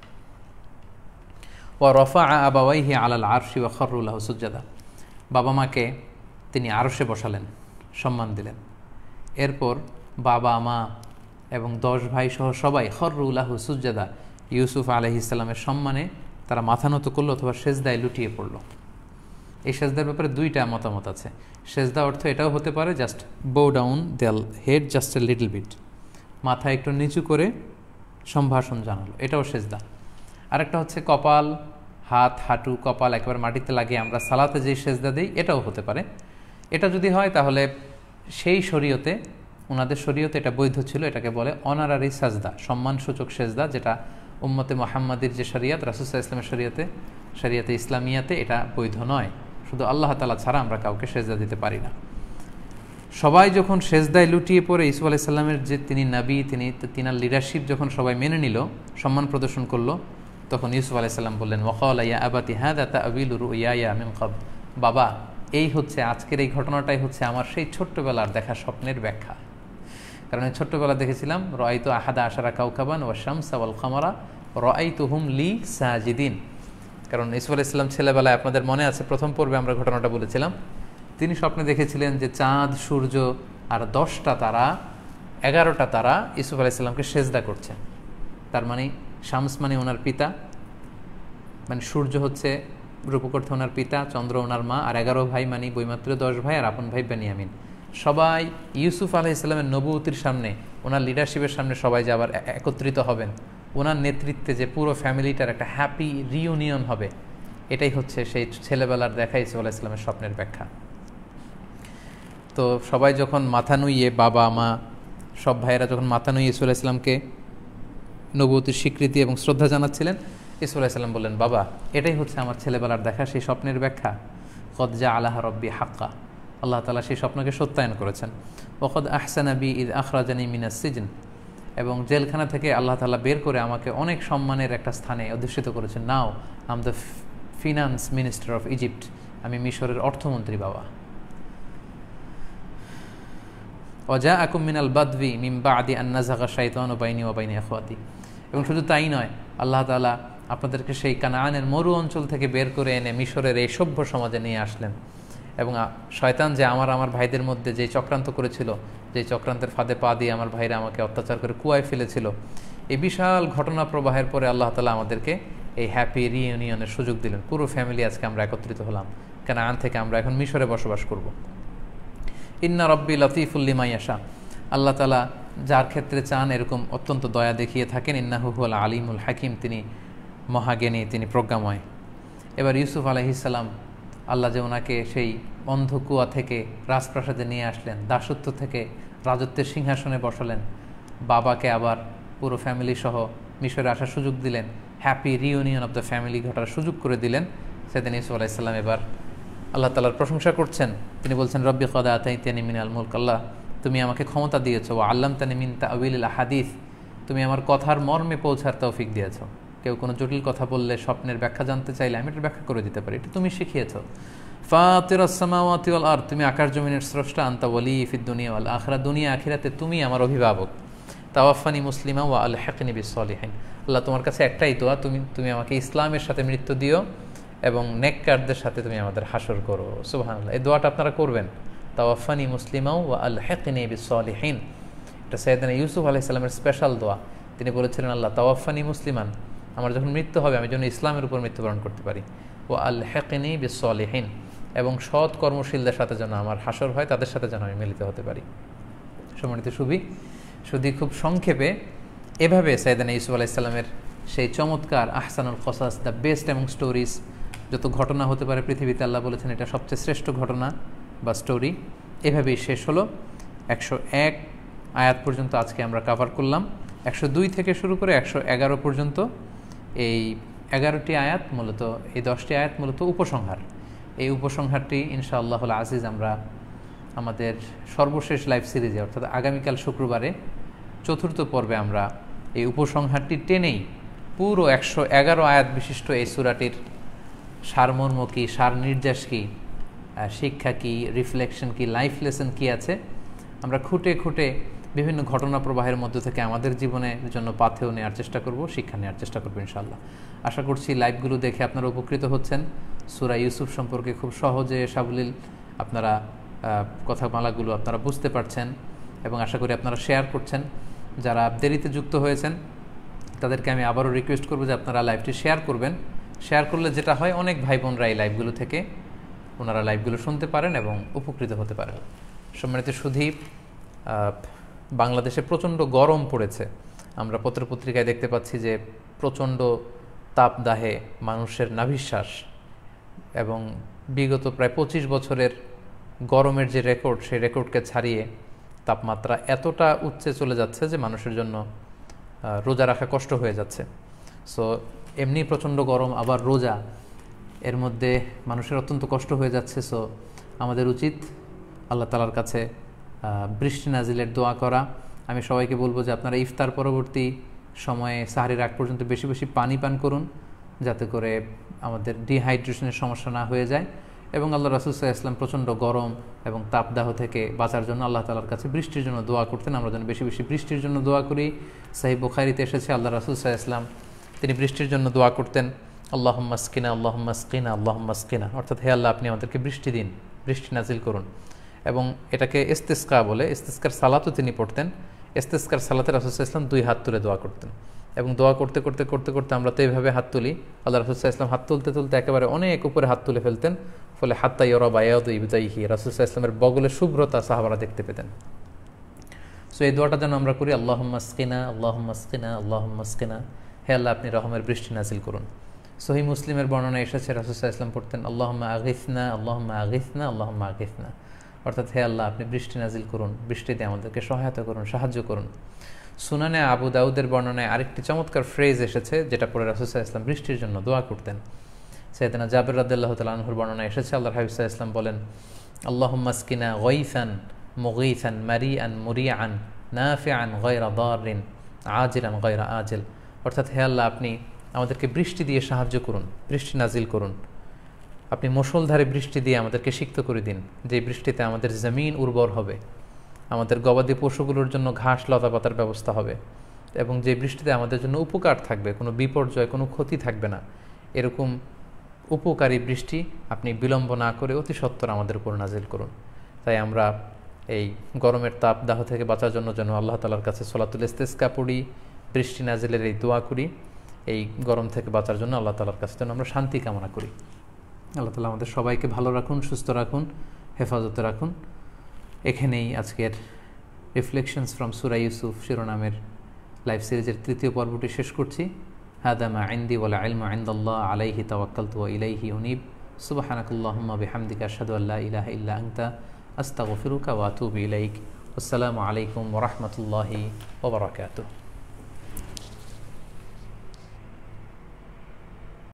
ওয়া রাফাআ আবাওয়াইহি আলাল আরশি ওয়া খাররু লাহু সুজদাা, বাবা মাকে তিনি আরশে বসালেন, সম্মান দিলেন। এরপর বাবা মা এবং 10 ভাই সহ সবাই খাররু লাহু সুজদাা, ইউসুফ আলাইহিস সালামের সম্মানে তারা মাথা নত করলো অথবা সেজদায় লুটিয়ে পড়ল। এই সেজদার ব্যাপারে দুইটা মতামত আছে। সেজদা অর্থ এটাও হতে পারে just bow down their head just a little bit, মাথা একটু নিচু করে সম্ভাষণ জানালো, এটাও সেজদা। আরেকটা হচ্ছে কপাল, হাত, হাঁটু, কপাল একেবারে মাটিতে লাগিয়ে আমরা সালাতে যেই সেজদা দিই, এটাও হতে পারে। এটা যদি হয় তাহলে সেই শরীয়তে, ওনাদের শরীয়তে এটা বৈধ ছিল। এটাকে বলে অনারারি সাজদা, সম্মানসূচক সেজদা, যেটা উম্মতে মুহাম্মাদির যে শরীয়ত, রাসূল সাল্লাল্লাহু আলাইহি ওয়াসাল্লামের শরীয়তে ইসলামিয়াতে এটা বৈধ নয়। শুধু আল্লাহ তাআলা ছাড়া আমরা কাউকে সেজদা দিতে পারি না। সবাই যখন সেজদায় লুটিয়ে পড়ে ইউসুফ আলাইহিস সালামের যে তিনি নবী, তিনার লিডারশিপ যখন সবাই মেনে নিল, সম্মান প্রদর্শন করলো, তখন ইউসুফ আলাইহিস সালাম বললেন ওয়াকালা ইয়া আবাতি হাযা তা'ওয়িলু রু'য়ায়া মিন ক্বাবল, বাবা এই হচ্ছে আজকের এই ঘটনাটাই হচ্ছে আমার সেই ছোট্টবেলার দেখা স্বপ্নের ব্যাখ্যা। কারণ এই ছোট্টবেলা দেখেছিলাম রাআইতু আহাদা আশারা কাওকাবান ওয়া শামসা ওয়াল কামারা রাআইতুহুম লি সাজিদিন। কারণ ইউসুফ আলাইহিস সালাম ছেলেবেলায়, আপনাদের মনে আছে প্রথম পর্বে আমরা ঘটনাটা বলেছিলাম, তিনি স্বপ্নে দেখেছিলেন যে চাঁদ, সূর্য আর 10টা তারা, 11টা তারা ইউসুফ আলাইহিস সালামকে সেজদা করছে। তার মানে শামস মানে ওনার পিতা, মানে সূর্য হচ্ছে রূপকর্থ ওনার পিতা, চন্দ্র ওনার মা, আর 11 ভাই মানে বইমাত্র 10 ভাই আর আপন ভাই বেনিয়ামিন। সবাই ইউসুফ আলাইহিস সালামের নবুয়তির সামনে, ওনার লিডারশিপের সামনে সবাই যে আবার একত্রিত হবেন, ওনার নেতৃত্বে যে পুরো ফ্যামিলিটার একটা হ্যাপি রিইউনিয়ন হবে, এটাই হচ্ছে সেই ছেলেবেলার দেখা ইউসুফ আলাইহিস সালামের স্বপ্নের ব্যাখ্যা। তো সবাই যখন মাথা নুইয়ে, বাবা মা সব ভাইয়েরা যখন মাথা নুইয়ে ইউসুফ আলাইহিস সালামকে নবুয়তির স্বীকৃতি এবং শ্রদ্ধা জানাচ্ছিলেন, ইউসুফ আলাইহিস সালাম বললেন বাবা এটাই হচ্ছে আমার ছেলেবেলার দেখা সেই স্বপ্নের ব্যাখ্যা। কদ জাআলাহা রাব্বি হাক্কা, আল্লাহ তাআলা সেই স্বপ্নকে সত্যায়ন করেছেন। ওয়াকাদ আহসানা বি ইয আখরাজানি মিনাস সিজন, এবং জেলখানা থেকে আল্লাহ তাআলা বের করে আমাকে অনেক সম্মানের একটা স্থানে অধিষ্ঠিত করেছেন। Now I am the finance minister of Egypt, আমি মিশরের অর্থমন্ত্রী বাবা। ওয়াজাআকুম মিনাল বাদওয়ি মিন বা'দি আন নাযাগা শাইতানু বাইনি ওয়া বাইনা ইখওয়াতি, এবং শুধু তাই নয়, আল্লাহ তাআলা আপনাদেরকে সেই কানানের মরু অঞ্চল থেকে বের করে এনে মিশরের এই সভ্য সমাজে নিয়ে আসলেন। এবং শয়তান যে আমার ভাইদের মধ্যে যেই চক্রান্ত করেছিল, যেই চক্রান্তের ফাঁদে পা দিয়ে আমার ভাইরা আমাকে অত্যাচার করে কুয়ায় ফেলেছিল, এই বিশাল ঘটনা প্রবাহের পরে আল্লাহ তাআলা আমাদেরকে এই হ্যাপি রিইউনিয়নের সুযোগ দিলেন। পুরো ফ্যামিলি আজকে আমরা একত্রিত হলাম, কানান থেকে আমরা এখন মিশরে বসবাস করব। ইন্না রব্বি লতিফুল লিমা ইয়াশা, আল্লাহ তাআলা যার ক্ষেত্রে চান এরকম অত্যন্ত দয়া দেখিয়ে থাকেন। ইন্নাহু হুয়াল আলিমুল হাকিম, তিনি মহাজ্ঞানী, তিনি প্রজ্ঞাময়। এবার ইউসুফ আলাইহিস সালাম, আল্লাহ যে ওনাকে সেই অন্ধকুয়া থেকে রাজপ্রাসাদে নিয়ে আসলেন, দাসত্ব থেকে রাজত্বের সিংহাসনে বসালেন, বাবাকে আবার পুরো ফ্যামিলি সহ মিশরে আসার সুযোগ দিলেন, happy reunion of the family ঘটার সুযোগ করে দিলেন। সেদিন ইউসুফ আলাইহিস সালাম এবার আল্লাহ তাআলার প্রশংসা করছেন। তিনি বলছেন রব্বি কদ আতাইতানি মিনাল মুলক, আল্লাহ তুমি আমাকে ক্ষমতা দিয়েছো, ওয়া আল্লামতানি মিন তা'ওয়িলিল আহাদিস, তুমি আমার কথার মর্মে পৌঁছার তৌফিক দিয়েছো। কেউ কোনো জটিল কথা বললে, স্বপ্নের ব্যাখ্যা জানতে চাইলে আমি এটার ব্যাখ্যা করে দিতে পারি, এটা তুমি শিখিয়েছো। ফাতিরাস সামাওয়াতি ওয়াল আরদ, তুমি আকাশ জমিনের স্রষ্টা। আনতা ওয়ালি ফিদ দুনিয়া ওয়াল আখিরা, দুনিয়া আখিরাতে তুমি আমার অভিভাবক। তাওয়াফানি মুসলিমা ওয়া আলহিকনি বিস সলিহিন, আল্লাহ তোমার কাছে একটাই দোয়া, তুমি আমাকে ইসলামের সাথে মৃত্যু দিও এবং নেককারদের সাথে তুমি আমাদের হাসর করো। সুবহানাল্লাহ, এই দোয়াটা আপনারা করবেন, তাওয়াফানি মুসলিমা ওয়া আলহিকনি বিস সলিহিন। এটা সাইয়েদনা ইউসুফ আলাইহিস সালামের স্পেশাল দোয়া। তিনি বলেছিলেন আল্লাহ তাওয়াফানি মুসলিমান, আমার যখন মৃত্যু হবে আমি যেন ইসলামের উপর মৃত্যুবরণ করতে পারি। ওয়া আলহিকনি বিস সলিহিন, এবং সৎ কর্মশীলদের সাথে যেন আমার হাসর হয়, তাদের সাথে যেন আমি মিলিত হতে পারি। সম্মানিত শুধু খুব সংক্ষেপে এভাবে সাইয়েদনা ইউসুফ আলাইহিস সালামের সেই চমৎকার আহসানুল কসাস, দ্য বেস্ট এবং স্টোরিজ, যত ঘটনা হতে পারে পৃথিবীতে আল্লাহ বলেছেন এটা সবচেয়ে শ্রেষ্ঠ ঘটনা বা স্টোরি, এভাবেই শেষ হলো। 101 আয়াত পর্যন্ত আজকে আমরা কভার করলাম। 102 থেকে শুরু করে 111 পর্যন্ত এই 11টি আয়াত মূলত, এই 10টি আয়াত মূলত উপসংহার। এই উপসংহারটি ইনশাআল্লাহুল আজিজ আমরা আমাদের সর্বশেষ লাইভ সিরিজে অর্থাৎ আগামীকাল শুক্রবারে চতুর্থ পর্বে আমরা এই উপসংহারটি টেনেই পুরো 111 আয়াত বিশিষ্ট এই সূরাটির সারমর্ম কী, সার নির্যাস কী, শিক্ষা কী, রিফ্লেকশন কী, লাইফ লেসন কী আছে আমরা খুঁটে খুঁটে বিভিন্ন ঘটনা প্রবাহের মধ্য থেকে আমাদের জীবনের জন্য পাথেও নেওয়ার চেষ্টা করব, শিক্ষা নেওয়ার চেষ্টা করব ইনশাআল্লাহ। আশা করছি লাইভগুলো দেখে আপনারা উপকৃত হচ্ছেন। সূরা ইউসুফ সম্পর্কে খুব সহজে সাবলীল আপনারা কথামালাগুলো আপনারা বুঝতে পারছেন এবং আশা করি আপনারা শেয়ার করছেন। যারা দেরিতে যুক্ত হয়েছেন তাদেরকে আমি আবারও রিকোয়েস্ট করব যে আপনারা লাইভটি শেয়ার করবেন। শেয়ার করলে যেটা হয়, অনেক ভাই বোনরা এই লাইভগুলো থেকে ওনারা লাইভগুলো শুনতে পারেন এবং উপকৃত হতে পারেন। সম্মানিত সুধী, বাংলাদেশে প্রচণ্ড গরম পড়েছে। আমরা পত্রপত্রিকায় দেখতে পাচ্ছি যে প্রচণ্ড তাপদাহে মানুষের নাভিশ্বাস এবং বিগত প্রায় 25 বছরের গরমের যে রেকর্ড, সেই রেকর্ডকে ছাড়িয়ে তাপমাত্রা এতটা উচ্চে চলে যাচ্ছে যে মানুষের জন্য রোজা রাখা কষ্ট হয়ে যাচ্ছে। সো এমনি প্রচণ্ড গরম, আবার রোজা, এর মধ্যে মানুষের অত্যন্ত কষ্ট হয়ে যাচ্ছে। সো আমাদের উচিত আল্লাহ তাআলার কাছে বৃষ্টি নাজিলের দোয়া করা। আমি সবাইকে বলবো যে আপনারা ইফতার পরবর্তী সময়ে সাহারির আগ পর্যন্ত বেশি বেশি পানি পান করুন, যাতে করে আমাদের ডিহাইড্রেশনের সমস্যা না হয়ে যায়। এবং আল্লাহ রাসূল সাল্লাল্লাহু আলাইহি ওয়াসাল্লাম প্রচণ্ড গরম এবং তাপদাহ থেকে বাঁচার জন্য আল্লাহ তাআলার কাছে বৃষ্টির জন্য দোয়া করতেন। আমরা যেন বেশি বেশি বৃষ্টির জন্য দোয়া করি। সহিহ বুখারীতে এসেছে আল্লাহ রাসূল সাল্লাল্লাহু আলাইহি ওয়াসাল্লাম তিনি বৃষ্টির জন্য দোয়া করতেন, আল্লাহুম্মা আসকিনা আল্লাহুম্মা আসকিনা আল্লাহুম্মা আসকিনা, অর্থাৎ হে আল্লাহ আপনি আমাদেরকে বৃষ্টি দিন, বৃষ্টি নাজিল করুন। এবং এটাকে ইস্তিসকা বলে। ইস্তিসকার সালাতও তিনি পড়তেন। ইস্তিসকার সালাতে রাসূল সাল্লাল্লাহু আলাইহি ওয়াসাল্লাম 2 হাত তুলে দোয়া করতেন এবং দোয়া করতে করতে করতে করতে আমরা তো এইভাবে হাত তুলি, আল্লাহ রাসূল সাল্লাল্লাহু আলাইহি ওয়াসাল্লাম হাত তুলতে তুলতে একেবারে অনেক উপরে হাত তুলে ফেলতেন, ফলে হাত্তা ইয়ারা বায়াদু ইবতাইহি, রাসূল সাল্লাল্লাহু আলাইহি ওয়াসাল্লামের বগলের শুভ্রতা সাহাবারা দেখতে পেতেন। সো এই দোয়াটা যেন আমরা করি, আল্লাহুম্মা আসকিনা আল্লাহুম্মা আসকিনা আল্লাহুম্মা আসকিনা, হে আল্লাহ আপনি রহমের বৃষ্টি নাজিল করুন। সহিহ মুসলিমের বর্ণনা এসেছে রাসূল সাল্লাল্লাহু আলাইহি ওয়াসাল্লাম পড়তেন আল্লাহুম্মা আগিসনা আল্লাহুম্মা আগিসনা আল্লাহুম্মা আগিসনা, অর্থাৎ হে আল্লাহ আপনি বৃষ্টি নাজিল করুন, বৃষ্টিতে আমাদেরকে সহায়তা করুন, সাহায্য করুন। সুনানে আবু দাউদের বর্ণনায় আরেকটি চমৎকার ফ্রেজ এসেছে যেটা পরে রাসূল সাল্লাল্লাহু আলাইহি ওয়াসাল্লাম বৃষ্টির জন্য দোয়া করতেন। সাইয়েদনা জাবের রাদিয়াল্লাহু তাআলা আনহুর বর্ণনায় এসেছে আল্লাহর হাবিব সাল্লাল্লাহু আলাইহি ওয়াসাল্লাম বলেন আল্লাহুম্মা আসকিনা গায়সান মুগীসান মারিআন মুরিআন নাফিআন গায়রা দাররিন আজিলান গায়রা আজিল, অর্থাৎ হে আল্লাহ আপনি আমাদেরকে বৃষ্টি দিয়ে সাহায্য করুন, বৃষ্টি নাজিল করুন, আপনি মুষলধারে বৃষ্টি দিয়ে আমাদেরকে সিক্ত করে দিন, যে বৃষ্টিতে আমাদের জমিন উর্বর হবে, আমাদের গবাদি পশুগুলোর জন্য ঘাস লতাপাতার ব্যবস্থা হবে এবং যে বৃষ্টিতে আমাদের জন্য উপকার থাকবে, কোনো বিপর্যয়, কোনো ক্ষতি থাকবে না, এরকম উপকারী বৃষ্টি আপনি বিলম্ব না করে অতি সত্বর আমাদের উপর নাজিল করুন। তাই আমরা এই গরমের তাপদাহ থেকে বাঁচার জন্য যেন আল্লাহ তাআলার কাছে সলাতুল ইস্তিসকা পড়ি, বৃষ্টি নাজিলের এই দোয়া করি, এই গরম থেকে বাঁচার জন্য আল্লাহ তাআলার কাছে যেন আমরা শান্তি কামনা করি। আল্লাহ তাআলা আমাদের সবাইকে ভালো রাখুন, সুস্থ রাখুন, হেফাজতে রাখুন। এখানেই আজকের রিফ্লেকশনস ফ্রম সূরা ইউসুফ শিরোনামের লাইভ সিরিজের তৃতীয় পর্বটি শেষ করছি। হাদা মা ইনদি ওয়াল ইলমু ইনদাল্লাহ আলাইহি তাওয়াক্কালতু ওয়া ইলাইহি উনীব। সুবহানাকাল্লাহুম্মা বিহামদিকা আশহাদু আল্লা ইলাহা ইল্লা আনতা আস্তাগফিরুকা ওয়া আতুবু ইলাইক। আসসালামু আলাইকুম ওয়া রাহমাতুল্লাহি ওয়া বারাকাতুহু।